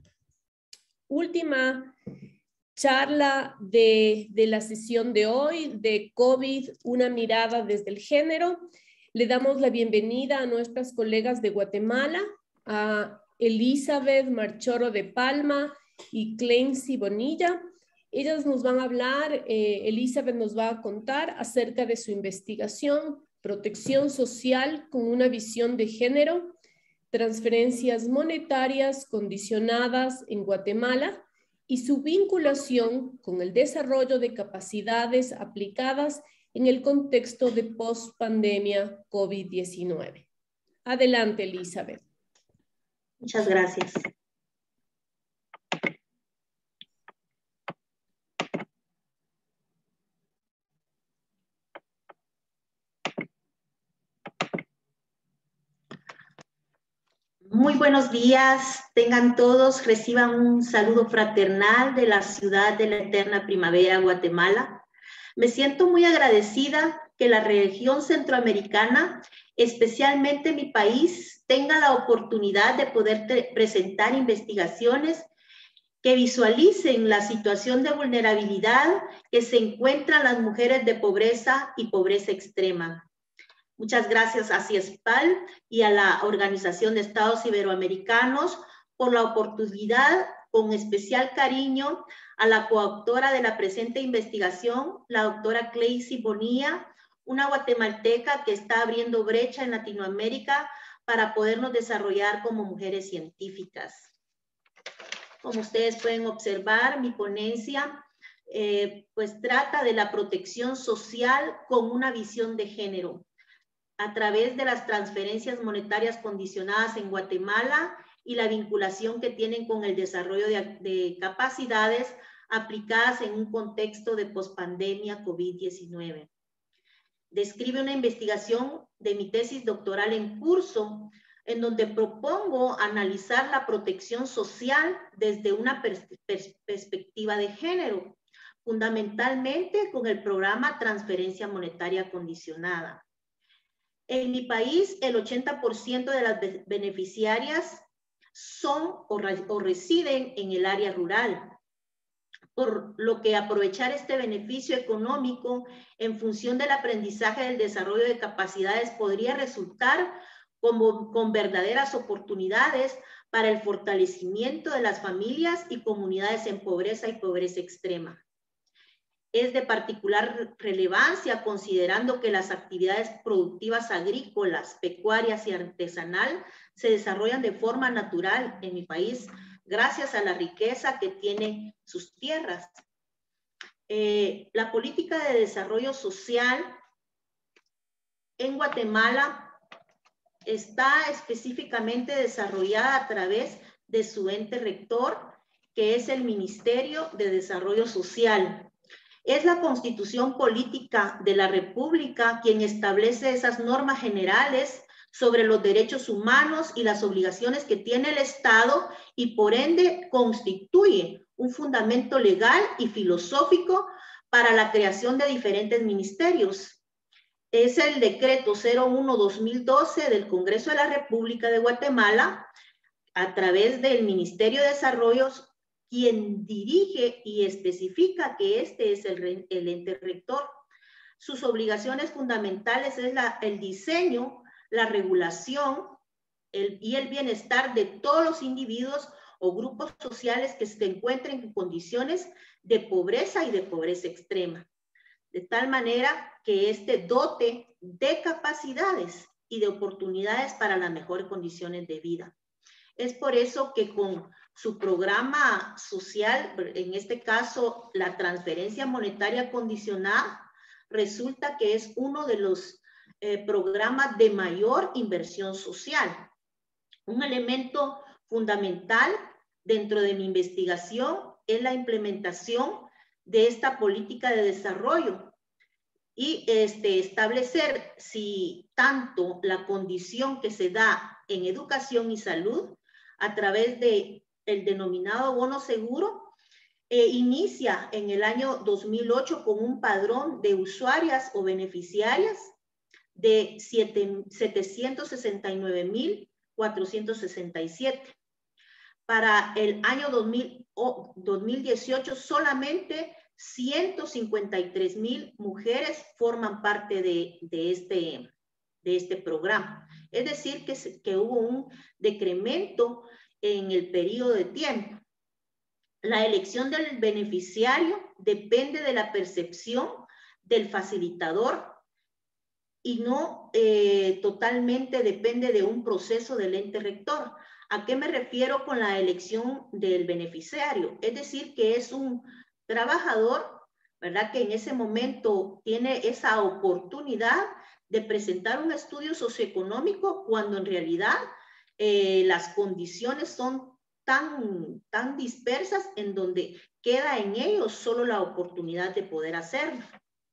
última charla de, de la sesión de hoy de COVID, una mirada desde el género. Le damos la bienvenida a nuestras colegas de Guatemala, a Elizabeth Marchoro de Palma y Clancy Bonilla. Ellas nos van a hablar, eh, Elizabeth nos va a contar acerca de su investigación, protección social con una visión de género, transferencias monetarias condicionadas en Guatemala y su vinculación con el desarrollo de capacidades aplicadas en el contexto de post-pandemia COVID diecinueve. Adelante, Elizabeth. Muchas gracias. Muy buenos días, tengan todos, reciban un saludo fraternal de la ciudad de la eterna primavera, Guatemala. Me siento muy agradecida que la región centroamericana, especialmente mi país, tenga la oportunidad de poder presentar investigaciones que visualicen la situación de vulnerabilidad que se encuentran las mujeres de pobreza y pobreza extrema. Muchas gracias a CIESPAL y a la Organización de Estados Iberoamericanos por la oportunidad, con especial cariño, a la coautora de la presente investigación, la doctora Clancy Bonilla, una guatemalteca que está abriendo brecha en Latinoamérica para podernos desarrollar como mujeres científicas. Como ustedes pueden observar, mi ponencia eh, pues trata de la protección social con una visión de género, a través de las transferencias monetarias condicionadas en Guatemala y la vinculación que tienen con el desarrollo de, de capacidades aplicadas en un contexto de pospandemia COVID diecinueve. Describe una investigación de mi tesis doctoral en curso, en donde propongo analizar la protección social desde una pers pers perspectiva de género, fundamentalmente con el programa Transferencia Monetaria Condicionada. En mi país, el ochenta por ciento de las beneficiarias son o, re o residen en el área rural, por lo que aprovechar este beneficio económico en función del aprendizaje del desarrollo de capacidades podría resultar como con verdaderas oportunidades para el fortalecimiento de las familias y comunidades en pobreza y pobreza extrema. Es de particular relevancia considerando que las actividades productivas agrícolas, pecuarias y artesanal se desarrollan de forma natural en mi país gracias a la riqueza que tienen sus tierras. Eh, la política de desarrollo social en Guatemala está específicamente desarrollada a través de su ente rector, que es el Ministerio de Desarrollo Social. Es la Constitución Política de la República quien establece esas normas generales sobre los derechos humanos y las obligaciones que tiene el Estado y por ende constituye un fundamento legal y filosófico para la creación de diferentes ministerios. Es el decreto cero uno guión dos mil doce del Congreso de la República de Guatemala, a través del Ministerio de Desarrollo, quien dirige y especifica que este es el, el ente rector. Sus obligaciones fundamentales es la, el diseño, la regulación el, y el bienestar de todos los individuos o grupos sociales que se encuentren en condiciones de pobreza y de pobreza extrema, de tal manera que este dote de capacidades y de oportunidades para las mejores condiciones de vida. Es por eso que con su programa social, en este caso la transferencia monetaria condicionada, resulta que es uno de los eh, programas de mayor inversión social. Un elemento fundamental dentro de mi investigación es la implementación de esta política de desarrollo y este, establecer si tanto la condición que se da en educación y salud a través de el denominado bono seguro, eh, inicia en el año dos mil ocho con un padrón de usuarias o beneficiarias de setecientos sesenta y nueve mil cuatrocientos sesenta y siete. Para el año dos mil, oh, dos mil dieciocho, solamente ciento cincuenta y tres mil mujeres forman parte de, de, este, de este programa. Es decir, que, se, que hubo un decremento en el periodo de tiempo. La elección del beneficiario depende de la percepción del facilitador y no eh, totalmente depende de un proceso del ente rector. ¿A qué me refiero con la elección del beneficiario? Es decir, que es un trabajador, ¿verdad?, que en ese momento tiene esa oportunidad de presentar un estudio socioeconómico cuando en realidad eh, las condiciones son tan, tan dispersas en donde queda en ellos solo la oportunidad de poder hacerlo.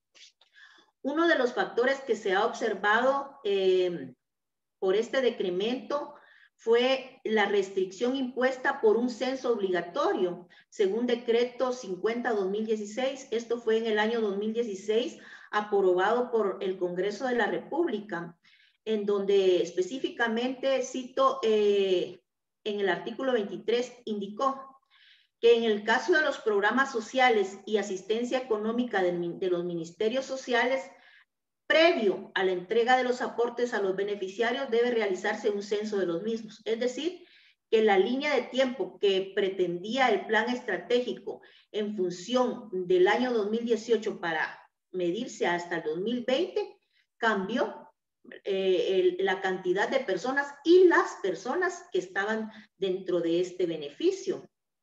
Uno de los factores que se ha observado eh, por este decremento fue la restricción impuesta por un censo obligatorio, según decreto cincuenta dos mil dieciséis. Esto fue en el año dos mil dieciséis, aprobado por el Congreso de la República, en donde específicamente, cito, eh, en el artículo veintitrés, indicó que en el caso de los programas sociales y asistencia económica de, de los ministerios sociales, previo a la entrega de los aportes a los beneficiarios, debe realizarse un censo de los mismos. Es decir, que la línea de tiempo que pretendía el plan estratégico en función del año dos mil dieciocho para medirse hasta el dos mil veinte, cambió eh, el, la cantidad de personas y las personas que estaban dentro de este beneficio.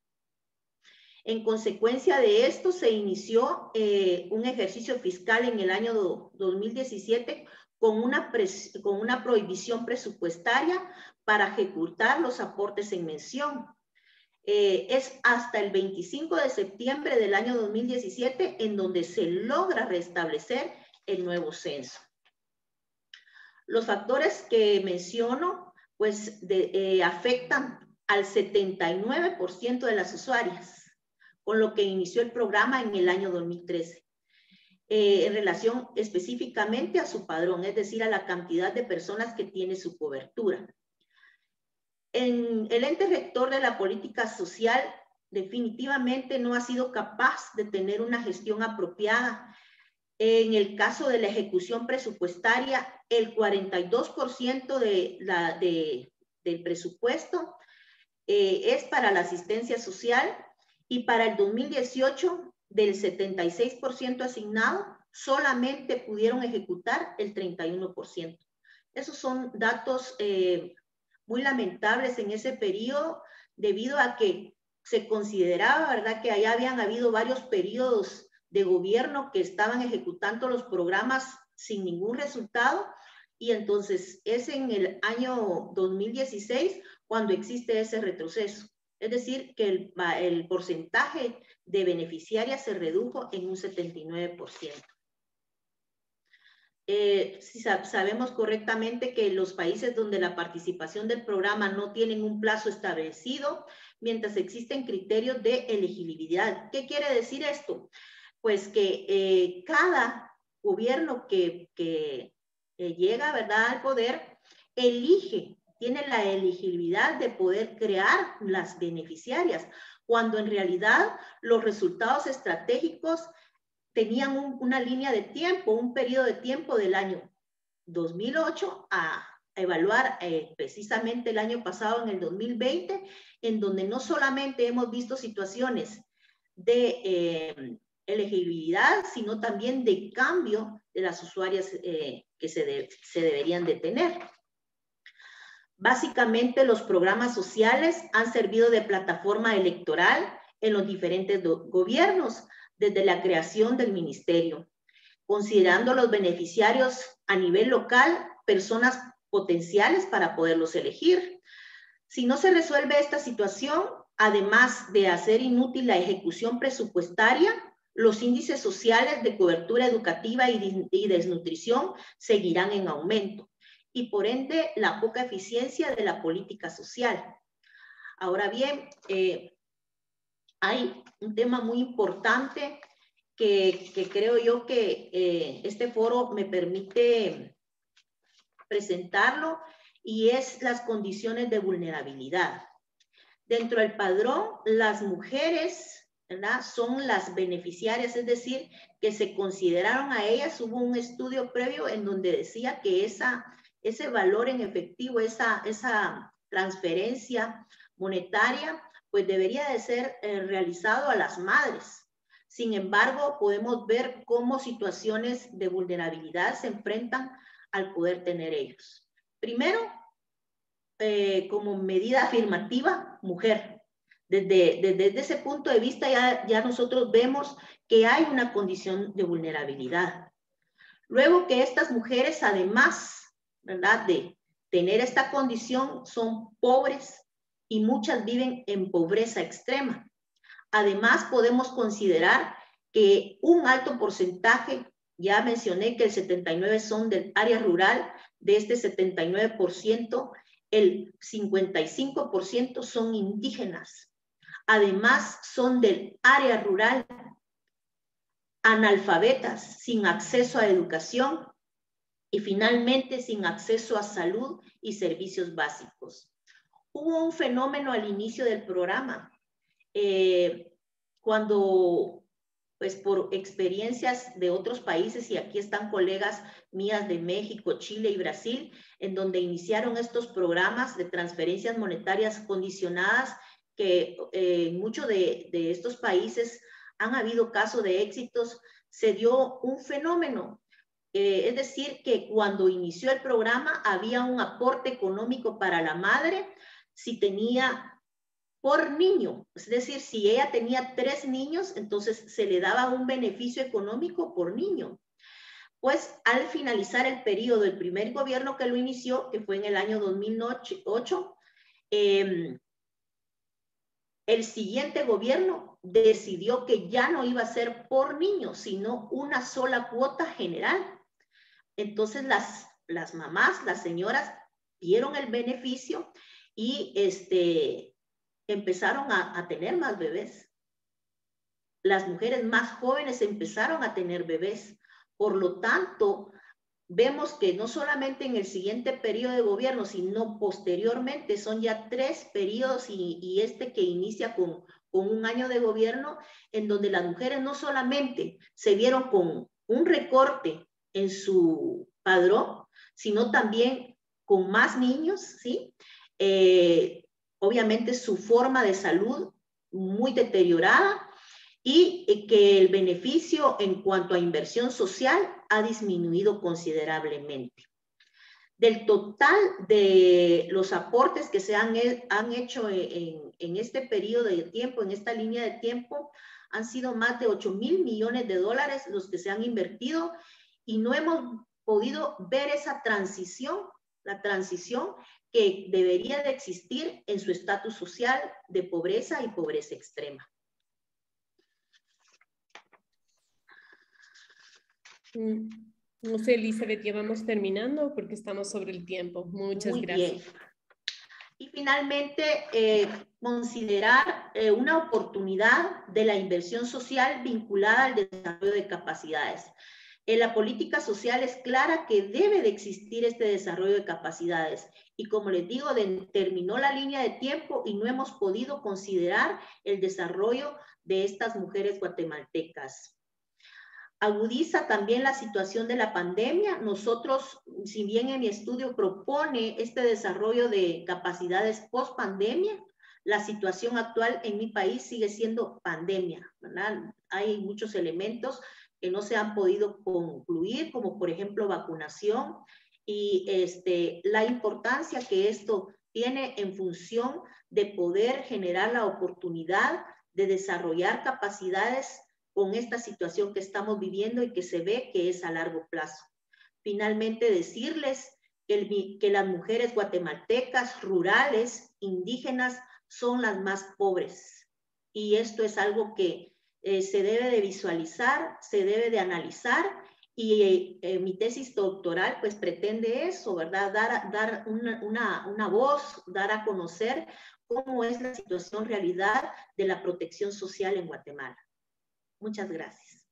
En consecuencia de esto, se inició eh, un ejercicio fiscal en el año do, dos mil diecisiete con una, pres, con una prohibición presupuestaria para ejecutar los aportes en mención. Eh, es hasta el veinticinco de septiembre del año dos mil diecisiete en donde se logra restablecer el nuevo censo. Los factores que menciono, pues, de, eh, afectan al setenta y nueve por ciento de las usuarias, con lo que inició el programa en el año dos mil trece, eh, en relación específicamente a su padrón, es decir, a la cantidad de personas que tiene su cobertura. En el ente rector de la política social definitivamente no ha sido capaz de tener una gestión apropiada. En el caso de la ejecución presupuestaria, el cuarenta y dos por ciento de la, de, del presupuesto eh, es para la asistencia social, y para el dos mil dieciocho, del setenta y seis por ciento asignado, solamente pudieron ejecutar el treinta y uno por ciento. Esos son datos eh, muy lamentables en ese periodo, debido a que se consideraba, ¿verdad?, que allá habían habido varios periodos de gobierno que estaban ejecutando los programas sin ningún resultado, y entonces es en el año dos mil dieciséis cuando existe ese retroceso. Es decir, que el, el porcentaje de beneficiarias se redujo en un setenta y nueve por ciento. Eh, si sab sabemos correctamente que los países donde la participación del programa no tienen un plazo establecido, mientras existen criterios de elegibilidad. ¿Qué quiere decir esto? Pues que eh, cada gobierno que, que eh, llega, ¿verdad?, al poder, elige, tiene la elegibilidad de poder crear las beneficiarias, cuando en realidad los resultados estratégicos tenían un, una línea de tiempo, un periodo de tiempo del año dos mil ocho a evaluar eh, precisamente el año pasado, en el dos mil veinte, en donde no solamente hemos visto situaciones de eh, elegibilidad, sino también de cambio de las usuarias eh, que se, de, se deberían de tener. Básicamente, los programas sociales han servido de plataforma electoral en los diferentes gobiernos desde la creación del ministerio, considerando a los beneficiarios a nivel local personas potenciales para poderlos elegir. Si no se resuelve esta situación, además de hacer inútil la ejecución presupuestaria, los índices sociales de cobertura educativa y desnutrición seguirán en aumento, y por ende la poca eficiencia de la política social. Ahora bien, eh, hay un tema muy importante que, que creo yo que eh, este foro me permite presentarlo, y es las condiciones de vulnerabilidad. Dentro del padrón, las mujeres, ¿verdad?, son las beneficiarias, es decir, que se consideraron a ellas. Hubo un estudio previo en donde decía que esa ese valor en efectivo, esa, esa transferencia monetaria, pues debería de ser eh, realizado a las madres. Sin embargo, podemos ver cómo situaciones de vulnerabilidad se enfrentan al poder tener ellos. Primero, eh, como medida afirmativa, mujer. Desde, desde, desde ese punto de vista ya, ya nosotros vemos que hay una condición de vulnerabilidad. Luego que estas mujeres, además, ¿verdad?, de tener esta condición, son pobres y muchas viven en pobreza extrema. Además, podemos considerar que un alto porcentaje, ya mencioné que el setenta y nueve por ciento son del área rural, de este setenta y nueve por ciento, el cincuenta y cinco por ciento son indígenas. Además, son del área rural, analfabetas, sin acceso a educación y finalmente sin acceso a salud y servicios básicos. Hubo un fenómeno al inicio del programa, eh, cuando, pues por experiencias de otros países, y aquí están colegas mías de México, Chile y Brasil, en donde iniciaron estos programas de transferencias monetarias condicionadas, que eh, en muchos de, de estos países han habido casos de éxitos, se dio un fenómeno. Eh, es decir, que cuando inició el programa había un aporte económico para la madre si tenía por niño, es decir, si ella tenía tres niños, entonces se le daba un beneficio económico por niño. Pues al finalizar el periodo, el primer gobierno que lo inició, que fue en el año dos mil ocho, eh, el siguiente gobierno decidió que ya no iba a ser por niño, sino una sola cuota general. Entonces las, las mamás, las señoras, vieron el beneficio y este, empezaron a, a tener más bebés. Las mujeres más jóvenes empezaron a tener bebés. Por lo tanto, vemos que no solamente en el siguiente periodo de gobierno, sino posteriormente, son ya tres periodos y, y este que inicia con, con un año de gobierno, en donde las mujeres no solamente se vieron con un recorte en su padrón, sino también con más niños, ¿sí? Eh, obviamente su forma de salud muy deteriorada y que el beneficio en cuanto a inversión social ha disminuido considerablemente. Del total de los aportes que se han, han hecho en, en este periodo de tiempo, en esta línea de tiempo, han sido más de ocho mil millones de dólares los que se han invertido y no hemos podido ver esa transición, la transición que debería de existir en su estatus social de pobreza y pobreza extrema. No sé, Elizabeth, ya vamos terminando porque estamos sobre el tiempo. Muchas Muy gracias. Bien. Y finalmente, eh, considerar eh, una oportunidad de la inversión social vinculada al desarrollo de capacidades. En la política social es clara que debe de existir este desarrollo de capacidades. Y como les digo, de, terminó la línea de tiempo y no hemos podido considerar el desarrollo de estas mujeres guatemaltecas. Agudiza también la situación de la pandemia. Nosotros, si bien en mi estudio propone este desarrollo de capacidades post pandemia, la situación actual en mi país sigue siendo pandemia, ¿verdad? Hay muchos elementos que no se han podido concluir, como por ejemplo vacunación y este, la importancia que esto tiene en función de poder generar la oportunidad de desarrollar capacidades con esta situación que estamos viviendo y que se ve que es a largo plazo. Finalmente, decirles que, el, que las mujeres guatemaltecas, rurales, indígenas, son las más pobres. Y esto es algo que eh, se debe de visualizar, se debe de analizar, y eh, mi tesis doctoral pues pretende eso, ¿verdad? Dar, dar una, una, una voz, dar a conocer cómo es la situación realidad de la protección social en Guatemala. Muchas gracias.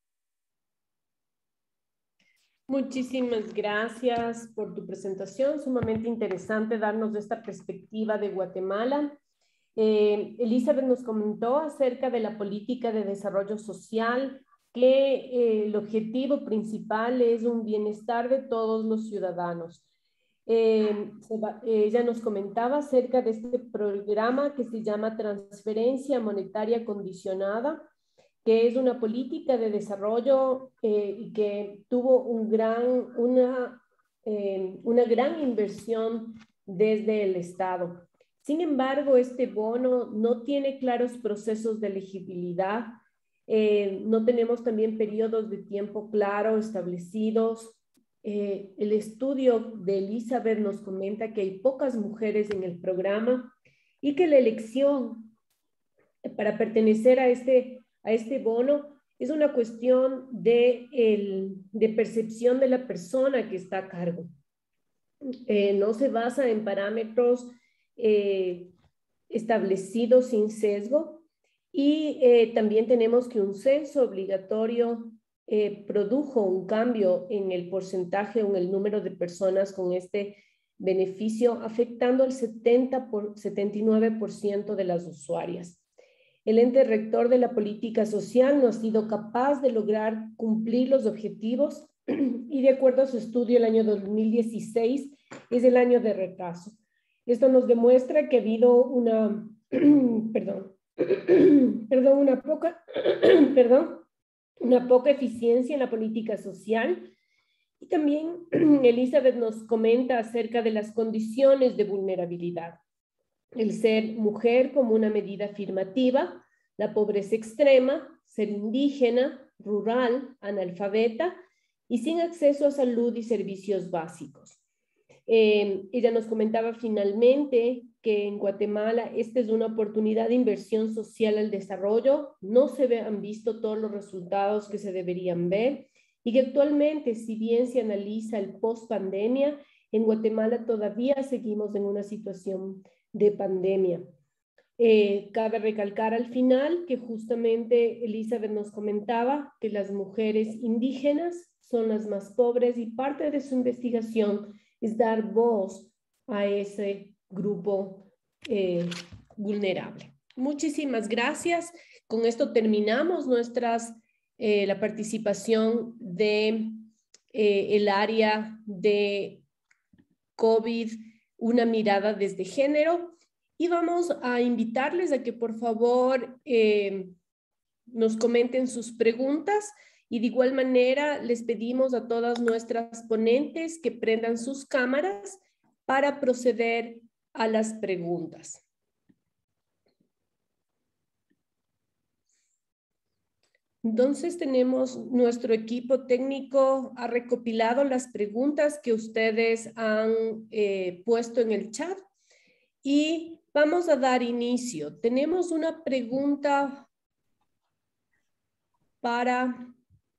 Muchísimas gracias por tu presentación, sumamente interesante darnos esta perspectiva de Guatemala. Eh, Elizabeth nos comentó acerca de la política de desarrollo social, que eh, el objetivo principal es un bienestar de todos los ciudadanos. Eh, se va, ella nos comentaba acerca de este programa que se llama Transferencia Monetaria Condicionada, que es una política de desarrollo eh, y que tuvo un gran, una, eh, una gran inversión desde el Estado. Sin embargo, este bono no tiene claros procesos de elegibilidad, eh, no tenemos también periodos de tiempo claros establecidos. Eh, el estudio de Elizabeth nos comenta que hay pocas mujeres en el programa y que la elección para pertenecer a este, a este bono es una cuestión de, el, de percepción de la persona que está a cargo. Eh, no se basa en parámetros eh, establecidos sin sesgo y eh, también tenemos que un censo obligatorio eh, produjo un cambio en el porcentaje o en el número de personas con este beneficio, afectando al setenta por, setenta y nueve por ciento de las usuarias. El ente rector de la política social no ha sido capaz de lograr cumplir los objetivos y de acuerdo a su estudio el año dos mil dieciséis es el año de retraso. Esto nos demuestra que ha habido una, perdón, perdón, una poca, perdón, una poca eficiencia en la política social. Y también Elizabeth nos comenta acerca de las condiciones de vulnerabilidad. El ser mujer como una medida afirmativa, la pobreza extrema, ser indígena, rural, analfabeta y sin acceso a salud y servicios básicos. Eh, ella nos comentaba finalmente que en Guatemala esta es una oportunidad de inversión social al desarrollo, no se han visto todos los resultados que se deberían ver y que actualmente, si bien se analiza el post-pandemia, en Guatemala todavía seguimos en una situación de pandemia. Eh, cabe recalcar al final que justamente Elizabeth nos comentaba que las mujeres indígenas son las más pobres y parte de su investigación es dar voz a ese grupo eh, vulnerable. Muchísimas gracias. Con esto terminamos nuestras, eh, la participación de eh, el área de COVID, una mirada desde género. Y vamos a invitarles a que por favor eh, nos comenten sus preguntas y de igual manera les pedimos a todas nuestras ponentes que prendan sus cámaras para proceder a las preguntas. Entonces tenemos nuestro equipo técnico ha recopilado las preguntas que ustedes han eh, puesto en el chat y vamos a dar inicio. Tenemos una pregunta para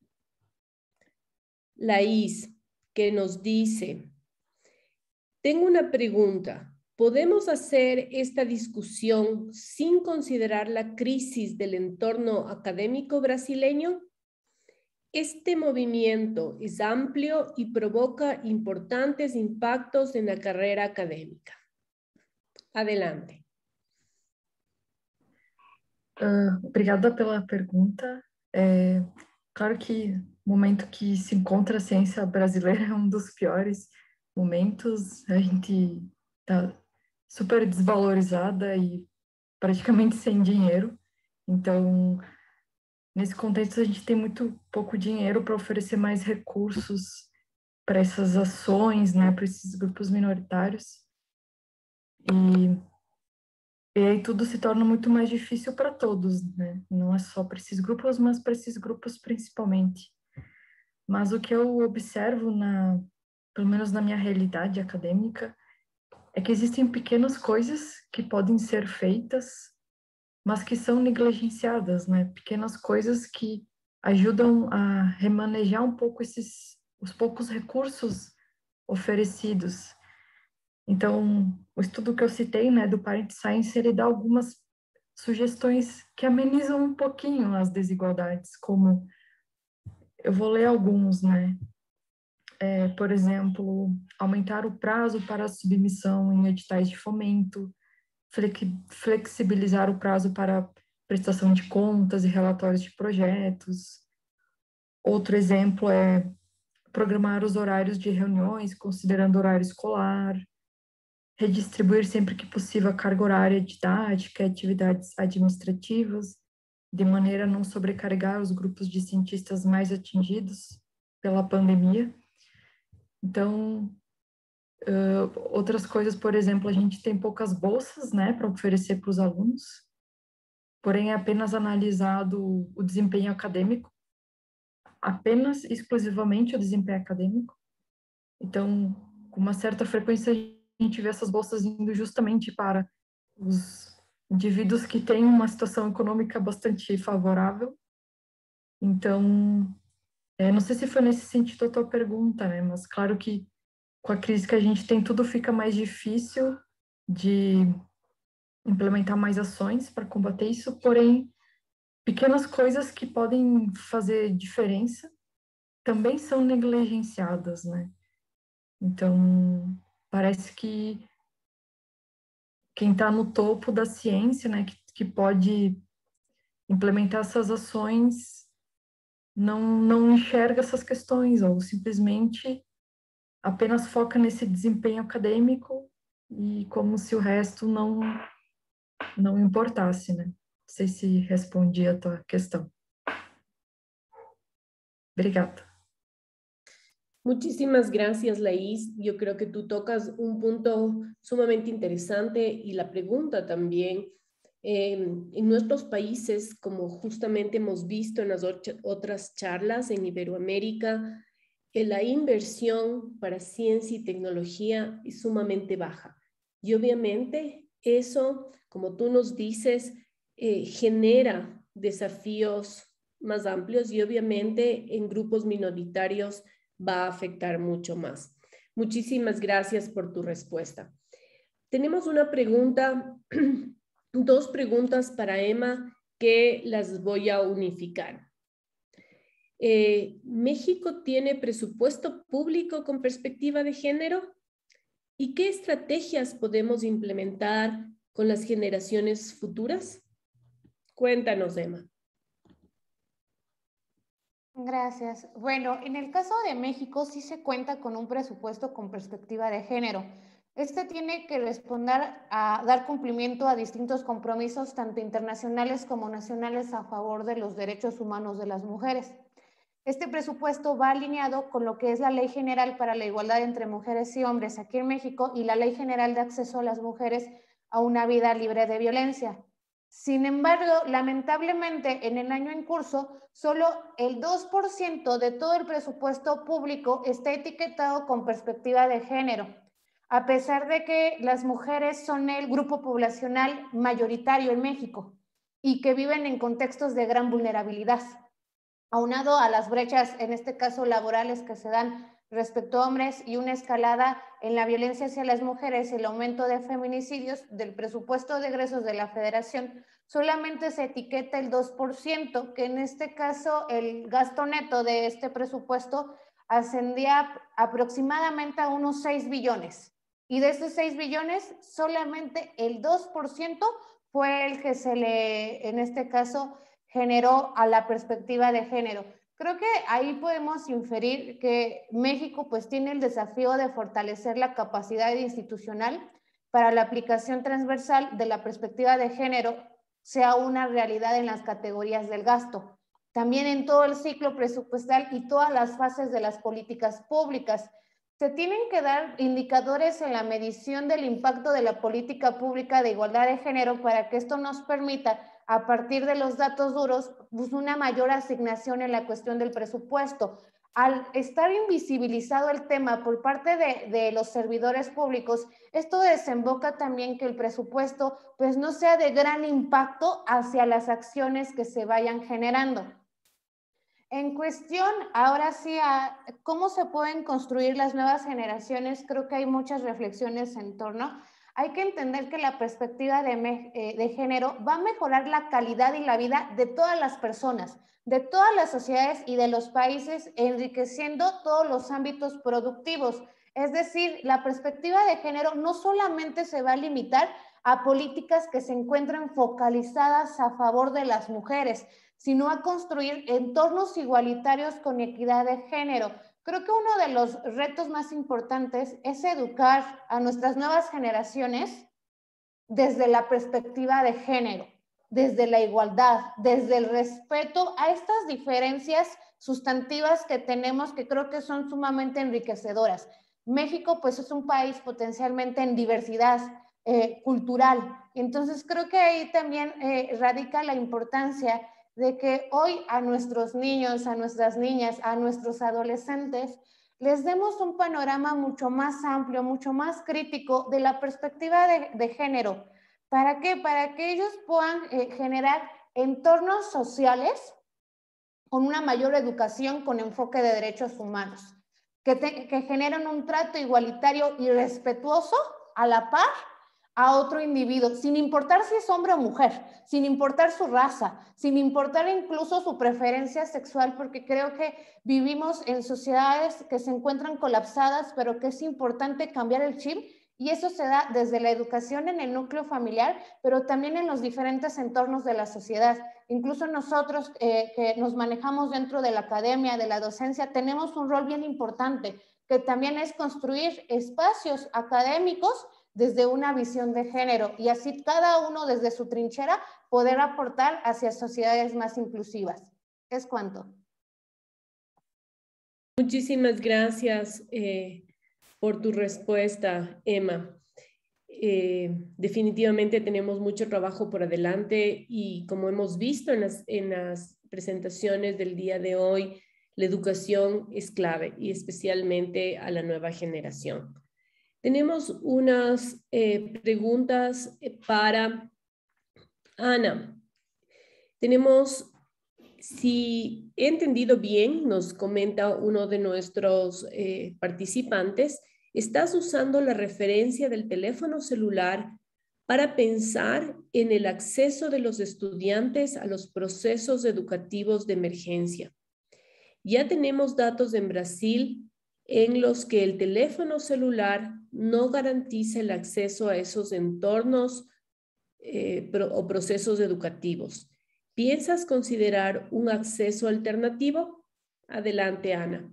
Laís que nos dice, tengo una pregunta. ¿Podemos hacer esta discusión sin considerar la crisis del entorno académico brasileño? Este movimiento es amplio y provoca importantes impactos en la carrera académica. Adelante. Uh, obrigada pela pergunta. É, claro que o momento que se encontra a ciência brasileira é um dos piores momentos. A gente está super desvalorizada e praticamente sem dinheiro. Então, nesse contexto, a gente tem muito pouco dinheiro para oferecer mais recursos para essas ações, né, para esses grupos minoritários. E, e aí tudo se torna muito mais difícil para todos, né? Não é só para esses grupos, mas para esses grupos principalmente. Mas o que eu observo, na, pelo menos na minha realidade acadêmica, é que existem pequenas coisas que podem ser feitas, mas que são negligenciadas, né? Pequenas coisas que ajudam a remanejar um pouco esses, os poucos recursos oferecidos. Então, o estudo que eu citei, né, do Parent Science, ele dá algumas sugestões que amenizam um pouquinho as desigualdades, como, eu vou ler alguns, né, é, por exemplo, aumentar o prazo para a submissão em editais de fomento, flexibilizar o prazo para prestação de contas e relatórios de projetos. Outro exemplo é programar os horários de reuniões, considerando horário escolar, redistribuir sempre que possível a carga horária didática e atividades administrativas, de maneira a não sobrecarregar os grupos de cientistas mais atingidos pela pandemia. Então, uh, outras coisas, por exemplo, a gente tem poucas bolsas, né, para oferecer para os alunos, porém é apenas analisado o desempenho acadêmico, apenas, exclusivamente o desempenho acadêmico. Então, com uma certa frequência, a gente vê essas bolsas indo justamente para os indivíduos que têm uma situação econômica bastante favorável. Então, é, não sei se foi nesse sentido a tua pergunta, né? Mas claro que com a crise que a gente tem, tudo fica mais difícil de implementar mais ações para combater isso, porém, pequenas coisas que podem fazer diferença também são negligenciadas, né? Então, parece que quem está no topo da ciência, né, que, que pode implementar essas ações, não, não enxerga essas questões, ou simplesmente apenas foca nesse desempenho acadêmico e como se o resto não, não importasse, né? Não sei se respondi a tua questão. Obrigada. Muchísimas gracias, Laís. Yo creo que tú tocas un punto sumamente interesante y la pregunta también. Eh, en nuestros países, como justamente hemos visto en las otras charlas en Iberoamérica, eh, la inversión para ciencia y tecnología es sumamente baja. Y obviamente eso, como tú nos dices, eh, genera desafíos más amplios y obviamente en grupos minoritarios va a afectar mucho más. Muchísimas gracias por tu respuesta. Tenemos una pregunta, dos preguntas para Emma que las voy a unificar. Eh, ¿México tiene presupuesto público con perspectiva de género? ¿Y qué estrategias podemos implementar con las generaciones futuras? Cuéntanos, Emma. Gracias. Bueno, en el caso de México sí se cuenta con un presupuesto con perspectiva de género. Este tiene que responder a dar cumplimiento a distintos compromisos, tanto internacionales como nacionales, a favor de los derechos humanos de las mujeres. Este presupuesto va alineado con lo que es la Ley General para la Igualdad entre Mujeres y Hombres aquí en México y la Ley General de Acceso a las Mujeres a una Vida Libre de Violencia. Sin embargo, lamentablemente, en el año en curso, solo el dos por ciento de todo el presupuesto público está etiquetado con perspectiva de género, a pesar de que las mujeres son el grupo poblacional mayoritario en México y que viven en contextos de gran vulnerabilidad. Aunado a las brechas, en este caso laborales, que se dan respecto a hombres y una escalada en la violencia hacia las mujeres y el aumento de feminicidios, del presupuesto de egresos de la Federación solamente se etiqueta el dos por ciento, que en este caso el gasto neto de este presupuesto ascendía aproximadamente a unos seis billones. Y de esos seis billones, solamente el dos por ciento fue el que se le, en este caso, generó a la perspectiva de género. Creo que ahí podemos inferir que México pues tiene el desafío de fortalecer la capacidad institucional para la aplicación transversal de la perspectiva de género sea una realidad en las categorías del gasto. También en todo el ciclo presupuestal y todas las fases de las políticas públicas. Se tienen que dar indicadores en la medición del impacto de la política pública de igualdad de género para que esto nos permita, a partir de los datos duros, pues una mayor asignación en la cuestión del presupuesto. Al estar invisibilizado el tema por parte de, de los servidores públicos, esto desemboca también que el presupuesto pues no sea de gran impacto hacia las acciones que se vayan generando. En cuestión, ahora sí, a cómo se pueden construir las nuevas generaciones, creo que hay muchas reflexiones en torno. Hay que entender que la perspectiva de, eh, de género va a mejorar la calidad y la vida de todas las personas, de todas las sociedades y de los países, enriqueciendo todos los ámbitos productivos. Es decir, la perspectiva de género no solamente se va a limitar a políticas que se encuentran focalizadas a favor de las mujeres, sino a construir entornos igualitarios con equidad de género, Creo que uno de los retos más importantes es educar a nuestras nuevas generaciones desde la perspectiva de género, desde la igualdad, desde el respeto a estas diferencias sustantivas que tenemos, que creo que son sumamente enriquecedoras. México, pues, es un país potencialmente en diversidad eh, cultural. Entonces, creo que ahí también eh, radica la importancia de que hoy a nuestros niños, a nuestras niñas, a nuestros adolescentes, les demos un panorama mucho más amplio, mucho más crítico de la perspectiva de, de género. ¿Para qué? Para que ellos puedan eh, generar entornos sociales con una mayor educación con enfoque de derechos humanos, que, te, que generan un trato igualitario y respetuoso a la par a otro individuo, sin importar si es hombre o mujer, sin importar su raza, sin importar incluso su preferencia sexual, porque creo que vivimos en sociedades que se encuentran colapsadas, pero que es importante cambiar el chip, y eso se da desde la educación en el núcleo familiar, pero también en los diferentes entornos de la sociedad. Incluso nosotros eh, que nos manejamos dentro de la academia, de la docencia, tenemos un rol bien importante, que también es construir espacios académicos desde una visión de género, y así cada uno desde su trinchera poder aportar hacia sociedades más inclusivas. ¿Es cuánto? Muchísimas gracias eh, por tu respuesta, Emma. Eh, definitivamente tenemos mucho trabajo por adelante y como hemos visto en las, en las presentaciones del día de hoy, la educación es clave y especialmente a la nueva generación. Tenemos unas eh, preguntas para Ana. Tenemos, si he entendido bien, nos comenta uno de nuestros eh, participantes, ¿estás usando la referencia del teléfono celular para pensar en el acceso de los estudiantes a los procesos educativos de emergencia? Ya tenemos datos en Brasil en los que el teléfono celular no garantiza el acceso a esos entornos eh, pro, o procesos educativos. ¿Piensas considerar un acceso alternativo? Adelante, Ana.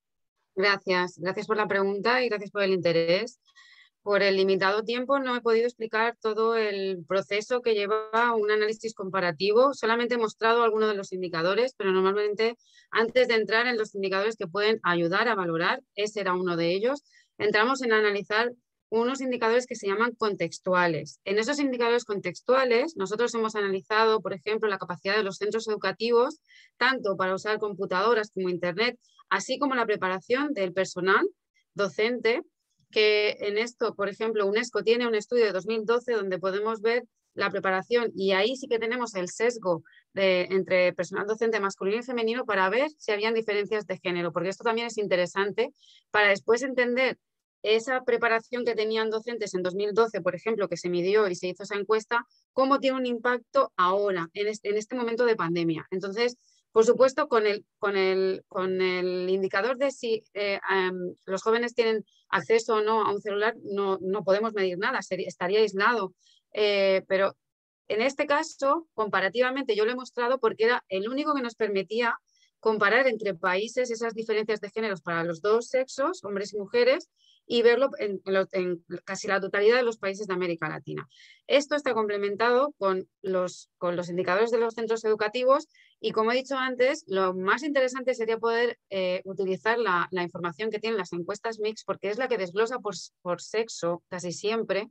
Gracias, gracias por la pregunta y gracias por el interés. Por el limitado tiempo no he podido explicar todo el proceso que lleva un análisis comparativo. Solamente he mostrado algunos de los indicadores, pero normalmente antes de entrar en los indicadores que pueden ayudar a valorar, ese era uno de ellos, entramos en analizar unos indicadores que se llaman contextuales. En esos indicadores contextuales nosotros hemos analizado, por ejemplo, la capacidad de los centros educativos, tanto para usar computadoras como Internet, así como la preparación del personal docente, que en esto, por ejemplo, UNESCO tiene un estudio de dos mil doce donde podemos ver la preparación y ahí sí que tenemos el sesgo de, entre personal docente masculino y femenino para ver si habían diferencias de género, porque esto también es interesante para después entender esa preparación que tenían docentes en dos mil doce, por ejemplo, que se midió y se hizo esa encuesta, cómo tiene un impacto ahora, en este, en este momento de pandemia. Entonces, por supuesto, con el, con el, con el indicador de si eh, um, los jóvenes tienen acceso o no a un celular, no, no podemos medir nada, sería, estaría aislado. Eh, pero en este caso, comparativamente, yo lo he mostrado porque era el único que nos permitía comparar entre países esas diferencias de géneros para los dos sexos, hombres y mujeres, y verlo en, en, en casi la totalidad de los países de América Latina. Esto está complementado con los, con los indicadores de los centros educativos y, como he dicho antes, lo más interesante sería poder eh, utilizar la, la información que tienen las encuestas mix, porque es la que desglosa por, por sexo casi siempre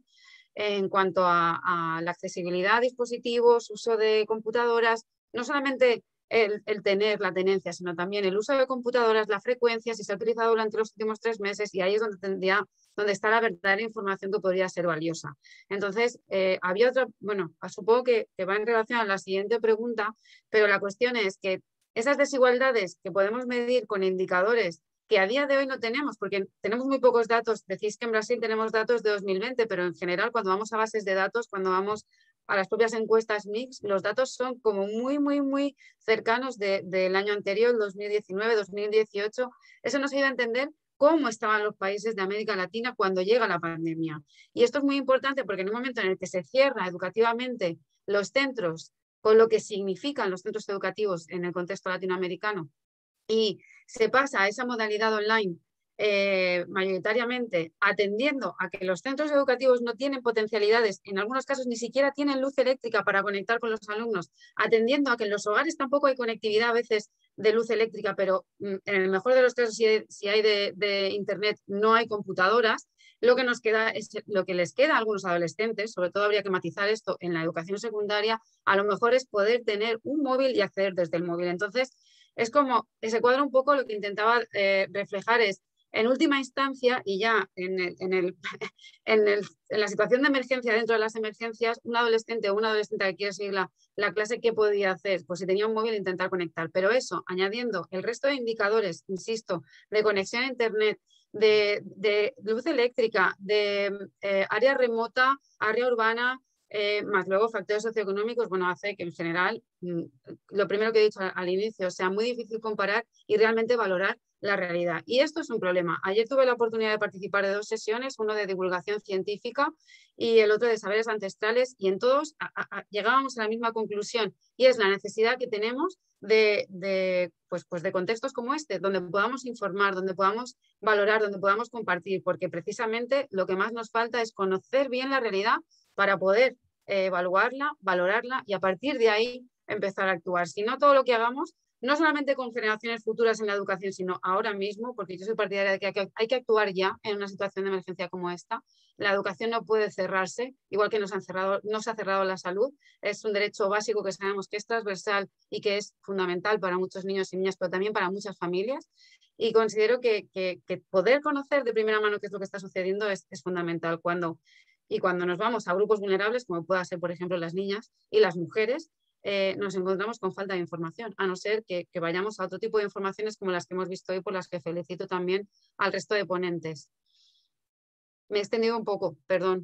en cuanto a, a la accesibilidad a dispositivos, uso de computadoras, no solamente El, el tener la tenencia, sino también el uso de computadoras, la frecuencia, si se ha utilizado durante los últimos tres meses, y ahí es donde, tendría, donde está la verdadera información que podría ser valiosa. Entonces, eh, había otra, bueno, supongo que, que va en relación a la siguiente pregunta, pero la cuestión es que esas desigualdades que podemos medir con indicadores que a día de hoy no tenemos, porque tenemos muy pocos datos, decís que en Brasil tenemos datos de dos mil veinte, pero en general cuando vamos a bases de datos, cuando vamos a las propias encuestas mix, los datos son como muy, muy, muy cercanos de, del año anterior, dos mil diecinueve, dos mil dieciocho. Eso nos ayuda a entender cómo estaban los países de América Latina cuando llega la pandemia. Y esto es muy importante porque en un momento en el que se cierra educativamente los centros, con lo que significan los centros educativos en el contexto latinoamericano, y se pasa a esa modalidad online eh, mayoritariamente atendiendo a que los centros educativos no tienen potencialidades, en algunos casos ni siquiera tienen luz eléctrica para conectar con los alumnos, atendiendo a que en los hogares tampoco hay conectividad a veces de luz eléctrica, pero en el mejor de los casos si hay, si hay de, de internet no hay computadoras. Lo que nos queda es lo que les queda a algunos adolescentes, sobre todo habría que matizar esto en la educación secundaria, a lo mejor es poder tener un móvil y acceder desde el móvil. Entonces, es como, ese cuadro un poco lo que intentaba eh, reflejar es, en última instancia, y ya en, el, en, el, en, el, en la situación de emergencia, dentro de las emergencias, un adolescente o una adolescente que quiere seguir la, la clase, ¿qué podía hacer? Pues si tenía un móvil, intentar conectar. Pero eso, añadiendo el resto de indicadores, insisto, de conexión a internet, de, de luz eléctrica, de eh, área remota, área urbana, eh, más luego factores socioeconómicos, bueno, hace que en general, mmm, lo primero que he dicho al, al inicio, sea muy difícil comparar y realmente valorar la realidad. Y esto es un problema. Ayer tuve la oportunidad de participar de dos sesiones, uno de divulgación científica y el otro de saberes ancestrales, y en todos a, a, a, llegábamos a la misma conclusión, y es la necesidad que tenemos de, de, pues, pues de contextos como este, donde podamos informar, donde podamos valorar, donde podamos compartir, porque precisamente lo que más nos falta es conocer bien la realidad para poder eh, evaluarla, valorarla y a partir de ahí empezar a actuar. Si no, todo lo que hagamos, no solamente con generaciones futuras en la educación, sino ahora mismo, porque yo soy partidaria de que hay que actuar ya en una situación de emergencia como esta. La educación no puede cerrarse, igual que nos han cerrado, no se ha cerrado la salud. Es un derecho básico que sabemos que es transversal y que es fundamental para muchos niños y niñas, pero también para muchas familias. Y considero que, que, que poder conocer de primera mano qué es lo que está sucediendo es, es fundamental. Cuando, y cuando nos vamos a grupos vulnerables, como pueda ser, por ejemplo, las niñas y las mujeres, Eh, nos encontramos con falta de información, a no ser que, que vayamos a otro tipo de informaciones como las que hemos visto hoy, por las que felicito también al resto de ponentes. Me he extendido un poco, perdón.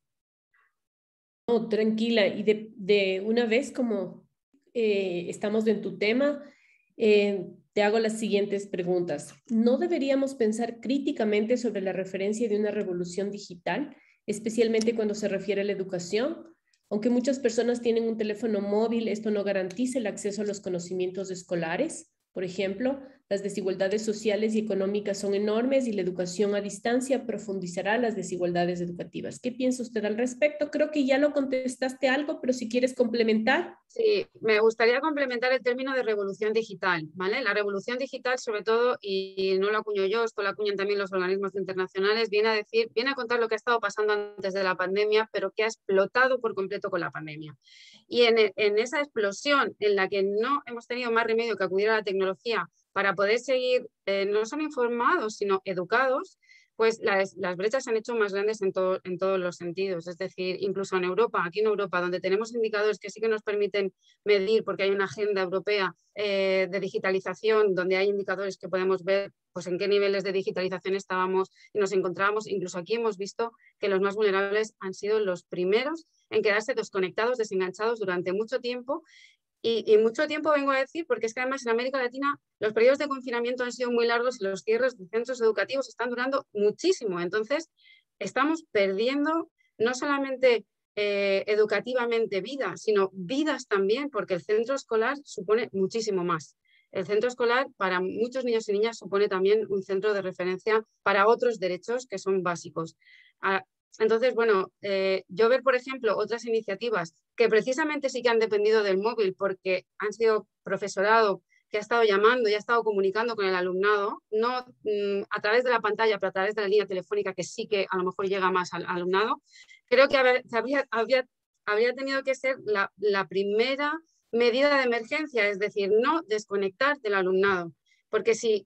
No, tranquila, y de, de una vez como eh, estamos en tu tema, eh, te hago las siguientes preguntas. ¿No deberíamos pensar críticamente sobre la referencia de una revolución digital, especialmente cuando se refiere a la educación? Aunque muchas personas tienen un teléfono móvil, esto no garantiza el acceso a los conocimientos escolares. Por ejemplo, las desigualdades sociales y económicas son enormes y la educación a distancia profundizará las desigualdades educativas. ¿Qué piensa usted al respecto? Creo que ya lo contestaste algo, pero si quieres complementar. Sí, me gustaría complementar el término de revolución digital, ¿vale? La revolución digital, sobre todo, y no lo acuño yo, esto lo acuñan también los organismos internacionales, viene a decir, viene a contar lo que ha estado pasando antes de la pandemia, pero que ha explotado por completo con la pandemia. Y en, en esa explosión en la que no hemos tenido más remedio que acudir a la tecnología para poder seguir eh, no solo informados, sino educados, pues las, las brechas se han hecho más grandes en, todo, en todos los sentidos. Es decir, incluso en Europa, aquí en Europa, donde tenemos indicadores que sí que nos permiten medir, porque hay una agenda europea eh, de digitalización, donde hay indicadores que podemos ver pues, en qué niveles de digitalización estábamos y nos encontrábamos. Incluso aquí hemos visto que los más vulnerables han sido los primeros en quedarse desconectados, desenganchados durante mucho tiempo. Y, y mucho tiempo vengo a decir, porque es que además en América Latina los periodos de confinamiento han sido muy largos y los cierres de centros educativos están durando muchísimo. Entonces, estamos perdiendo no solamente eh, educativamente vida, sino vidas también, porque el centro escolar supone muchísimo más. El centro escolar para muchos niños y niñas supone también un centro de referencia para otros derechos que son básicos. A, Entonces, bueno, eh, yo ver, por ejemplo, otras iniciativas que precisamente sí que han dependido del móvil porque han sido profesorado que ha estado llamando y ha estado comunicando con el alumnado, no mmm, a través de la pantalla, pero a través de la línea telefónica que sí que a lo mejor llega más al, al alumnado, creo que habría, habría, habría tenido que ser la, la primera medida de emergencia, es decir, no desconectar del alumnado, porque si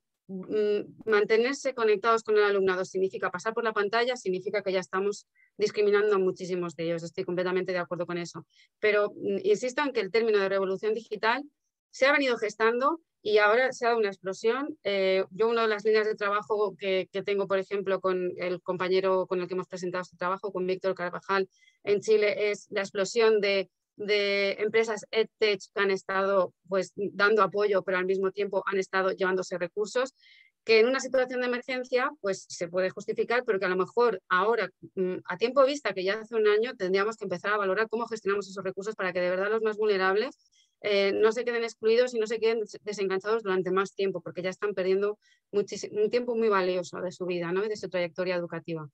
mantenerse conectados con el alumnado significa pasar por la pantalla, significa que ya estamos discriminando a muchísimos de ellos. Estoy completamente de acuerdo con eso. Pero insisto en que el término de revolución digital se ha venido gestando y ahora se ha dado una explosión. Eh, yo una de las líneas de trabajo que, que tengo, por ejemplo, con el compañero con el que hemos presentado este trabajo, con Víctor Carvajal en Chile, es la explosión de de empresas EdTech que han estado pues, dando apoyo, pero al mismo tiempo han estado llevándose recursos, que en una situación de emergencia pues, se puede justificar, pero que a lo mejor ahora, a tiempo vista, que ya hace un año, tendríamos que empezar a valorar cómo gestionamos esos recursos para que de verdad los más vulnerables eh, no se queden excluidos y no se queden desenganchados durante más tiempo, porque ya están perdiendo un tiempo muy valioso de su vida, ¿no? Y de su trayectoria educativa.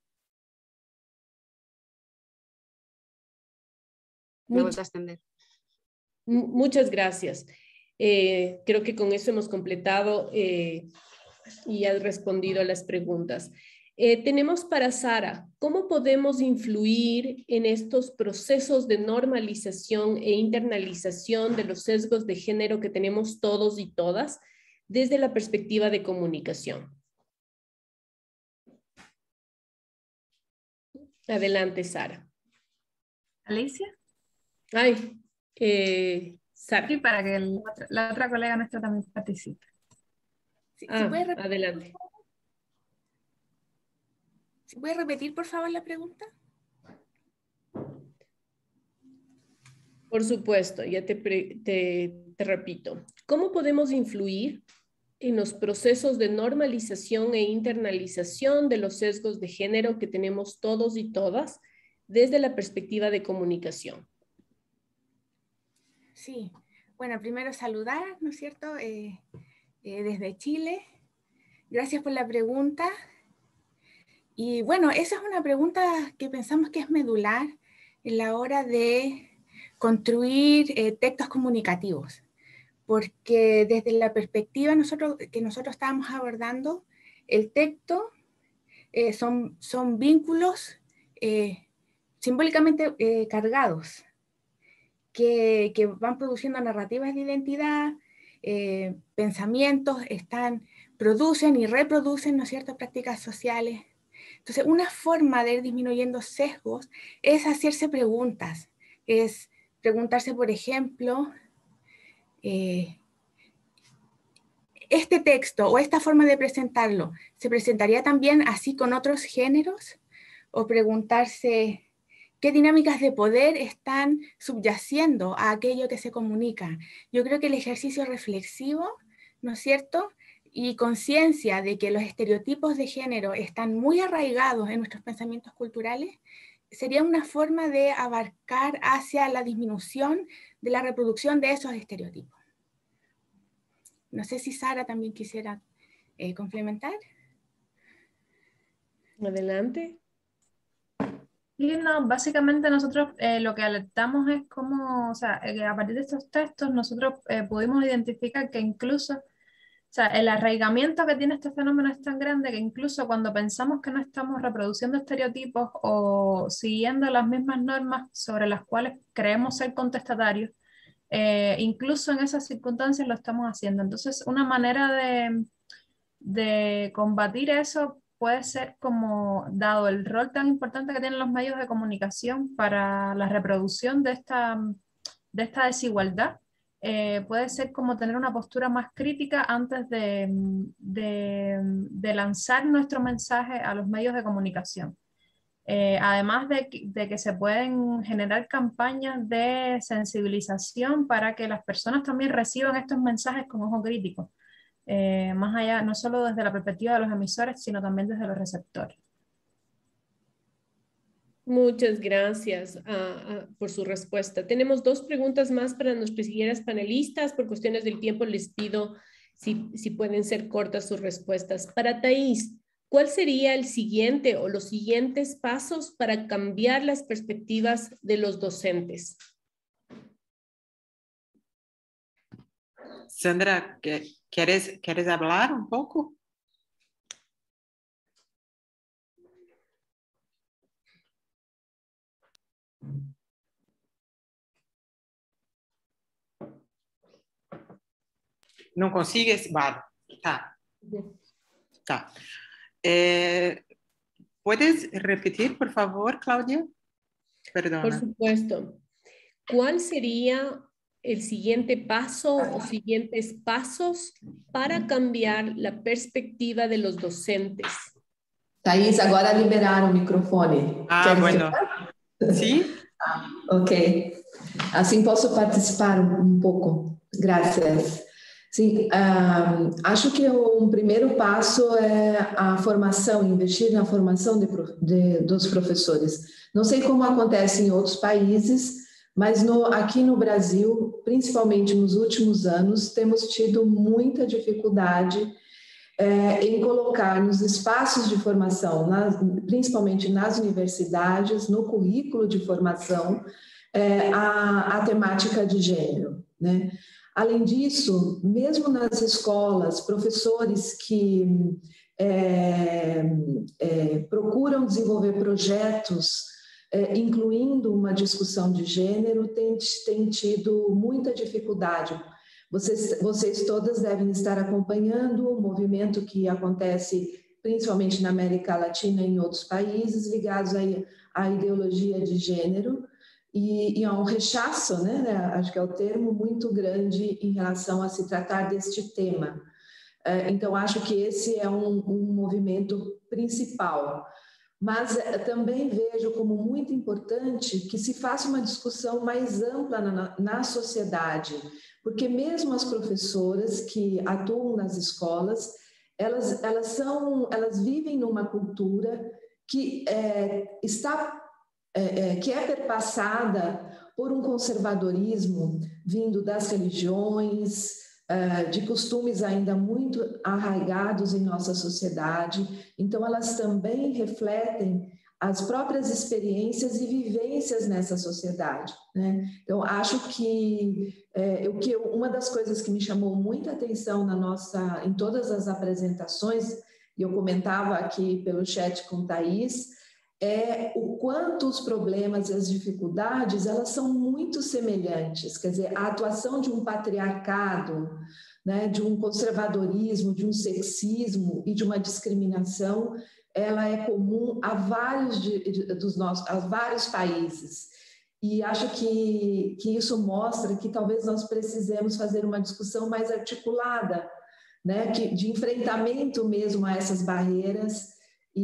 Me he vuelto a extender. Muchas gracias. Eh, creo que con eso hemos completado eh, y has respondido a las preguntas. Eh, tenemos para Sara, ¿cómo podemos influir en estos procesos de normalización e internalización de los sesgos de género que tenemos todos y todas desde la perspectiva de comunicación? Adelante, Sara. Alicia. Ay, eh, Sara. Sí, para que el, la otra colega nuestra también participe. Sí, ah, ¿se puede repetir, adelante. ¿Se puede repetir, por favor, la pregunta? Por supuesto, ya te, te, te repito. ¿Cómo podemos influir en los procesos de normalización e internalización de los sesgos de género que tenemos todos y todas desde la perspectiva de comunicación? Sí, bueno, primero saludar, ¿no es cierto?, eh, eh, desde Chile. Gracias por la pregunta. Y bueno, esa es una pregunta que pensamos que es medular en la hora de construir eh, textos comunicativos, porque desde la perspectiva nosotros, que nosotros estábamos abordando, el texto eh, son, son vínculos eh, simbólicamente eh, cargados, que, que van produciendo narrativas de identidad, eh, pensamientos, están, producen y reproducen, ¿no es cierto?, prácticas sociales. Entonces, una forma de ir disminuyendo sesgos es hacerse preguntas, es preguntarse, por ejemplo, eh, ¿este texto o esta forma de presentarlo se presentaría también así con otros géneros? O preguntarse, ¿qué dinámicas de poder están subyaciendo a aquello que se comunica? Yo creo que el ejercicio reflexivo, ¿no es cierto?, y conciencia de que los estereotipos de género están muy arraigados en nuestros pensamientos culturales, sería una forma de abarcar hacia la disminución de la reproducción de esos estereotipos. No sé si Sara también quisiera eh, complementar. Adelante. Y no, básicamente nosotros eh, lo que alertamos es cómo, o sea, eh, a partir de estos textos nosotros eh, pudimos identificar que incluso, o sea, el arraigamiento que tiene este fenómeno es tan grande que incluso cuando pensamos que no estamos reproduciendo estereotipos o siguiendo las mismas normas sobre las cuales creemos ser contestatarios, eh, incluso en esas circunstancias lo estamos haciendo. Entonces, una manera de, de combatir eso puede ser como, dado el rol tan importante que tienen los medios de comunicación para la reproducción de esta, de esta desigualdad, eh, puede ser como tener una postura más crítica antes de, de, de lanzar nuestro mensaje a los medios de comunicación. Eh, además de, de que se pueden generar campañas de sensibilización para que las personas también reciban estos mensajes con ojo crítico. Eh, más allá, no solo desde la perspectiva de los emisores, sino también desde los receptores. Muchas gracias uh, uh, por su respuesta. Tenemos dos preguntas más para nuestros siguientes panelistas. Por cuestiones del tiempo les pido si, si pueden ser cortas sus respuestas. Para Thais, ¿cuál sería el siguiente o los siguientes pasos para cambiar las perspectivas de los docentes? Sandra, ¿quieres, ¿quieres hablar un poco? ¿No consigues? Vale, tá. Tá. Eh, ¿Puedes repetir, por favor, Claudia? Perdona. Por supuesto. ¿Cuál sería el siguiente paso o siguientes pasos para cambiar la perspectiva de los docentes? Thais, agora liberaram o microfone. Ah, Quer bueno. ¿Sí? Ah, ok. Assim posso participar um pouco. Graças. Sim, um, acho que um primeiro passo é a formação, investir na formação de, de, dos professores. Não sei como acontece em outros países, Mas no, aqui no Brasil, principalmente nos últimos anos, temos tido muita dificuldade é, em colocar nos espaços de formação, nas, principalmente nas universidades, no currículo de formação, é, a, a temática de gênero, né? Além disso, mesmo nas escolas, professores que é, é, procuram desenvolver projetos É, incluindo uma discussão de gênero, tem, tem tido muita dificuldade. Vocês, vocês todas devem estar acompanhando o movimento que acontece principalmente na América Latina e em outros países ligados à, à ideologia de gênero e, e a um rechaço, né, acho que é o termo, muito grande em relação a se tratar deste tema. É, então, acho que esse é um, um movimento principal. Mas também vejo como muito importante que se faça uma discussão mais ampla na, na sociedade, porque mesmo as professoras que atuam nas escolas, elas, elas, são, elas vivem numa cultura que é, está, é, é, que é perpassada por um conservadorismo vindo das religiões, de costumes ainda muito arraigados em nossa sociedade. Então, elas também refletem as próprias experiências e vivências nessa sociedade, né? Então, acho que, é, o que uma das coisas que me chamou muita atenção na nossa, em todas as apresentações, e eu comentava aqui pelo chat com Thaís, é o quanto os problemas e as dificuldades, elas são muito semelhantes. Quer dizer, a atuação de um patriarcado, né, de um conservadorismo, de um sexismo e de uma discriminação, ela é comum a vários, de, de, dos nossos, a vários países. E acho que, que isso mostra que talvez nós precisemos fazer uma discussão mais articulada, né, que, de enfrentamento mesmo a essas barreiras.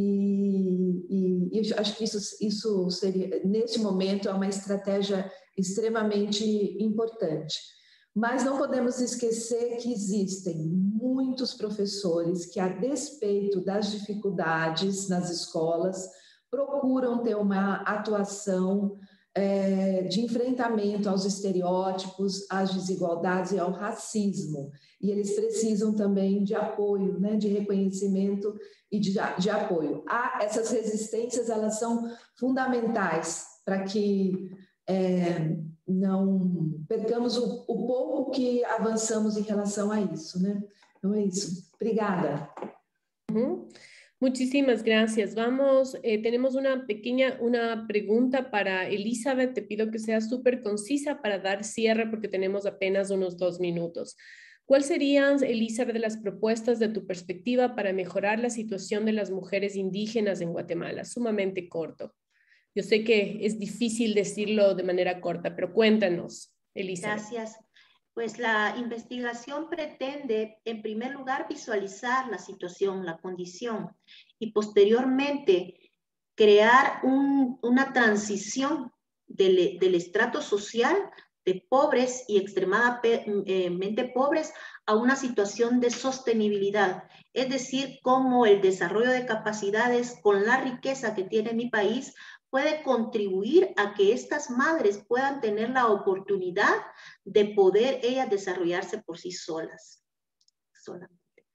E, e, e acho que isso, isso seria, nesse momento, é uma estratégia extremamente importante. Mas não podemos esquecer que existem muitos professores que, a despeito das dificuldades nas escolas, procuram ter uma atuação é, de enfrentamento aos estereótipos, às desigualdades e ao racismo. E eles precisam também de apoio, né, de reconhecimento e de, de apoio. Ah, essas resistências, elas são fundamentais para que é, não percamos o, o pouco que avançamos em relação a isso, né? Então é isso. Obrigada. Uhum. Muchísimas gracias. Vamos, eh, tenemos una pequeña una pregunta para Elizabeth. Te pido que sea súper concisa para dar cierre porque tenemos apenas unos dos minutos. ¿Cuáles serían, Elizabeth, las propuestas de tu perspectiva para mejorar la situación de las mujeres indígenas en Guatemala? Sumamente corto. Yo sé que es difícil decirlo de manera corta, pero cuéntanos, Elizabeth. Gracias. Pues la investigación pretende, en primer lugar, visualizar la situación, la condición, y posteriormente crear un, una transición del, del estrato social de pobres y extremadamente pobres a una situación de sostenibilidad, es decir, cómo el desarrollo de capacidades con la riqueza que tiene mi país puede contribuir a que estas madres puedan tener la oportunidad de poder ellas desarrollarse por sí solas. Solamente.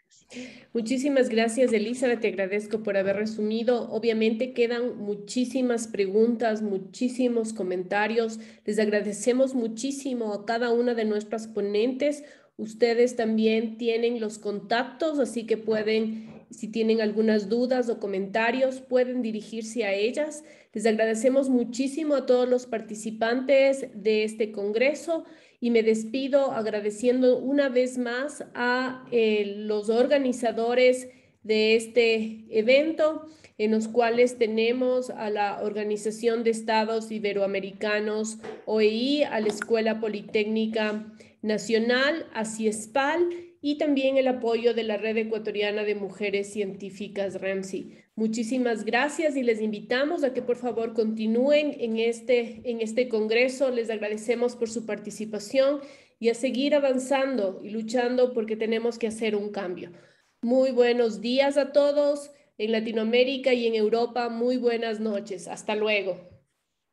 Muchísimas gracias, Elizabeth, te agradezco por haber resumido. Obviamente quedan muchísimas preguntas, muchísimos comentarios. Les agradecemos muchísimo a cada una de nuestras ponentes. Ustedes también tienen los contactos, así que pueden, si tienen algunas dudas o comentarios, pueden dirigirse a ellas. Les agradecemos muchísimo a todos los participantes de este congreso y me despido agradeciendo una vez más a eh, los organizadores de este evento, en los cuales tenemos a la Organización de Estados Iberoamericanos, O E I, a la Escuela Politécnica Nacional, a CIESPAL, y también el apoyo de la Red Ecuatoriana de Mujeres Científicas, REMCI. Muchísimas gracias y les invitamos a que por favor continúen en este, en este congreso. Les agradecemos por su participación y a seguir avanzando y luchando porque tenemos que hacer un cambio. Muy buenos días a todos en Latinoamérica y en Europa. Muy buenas noches. Hasta luego.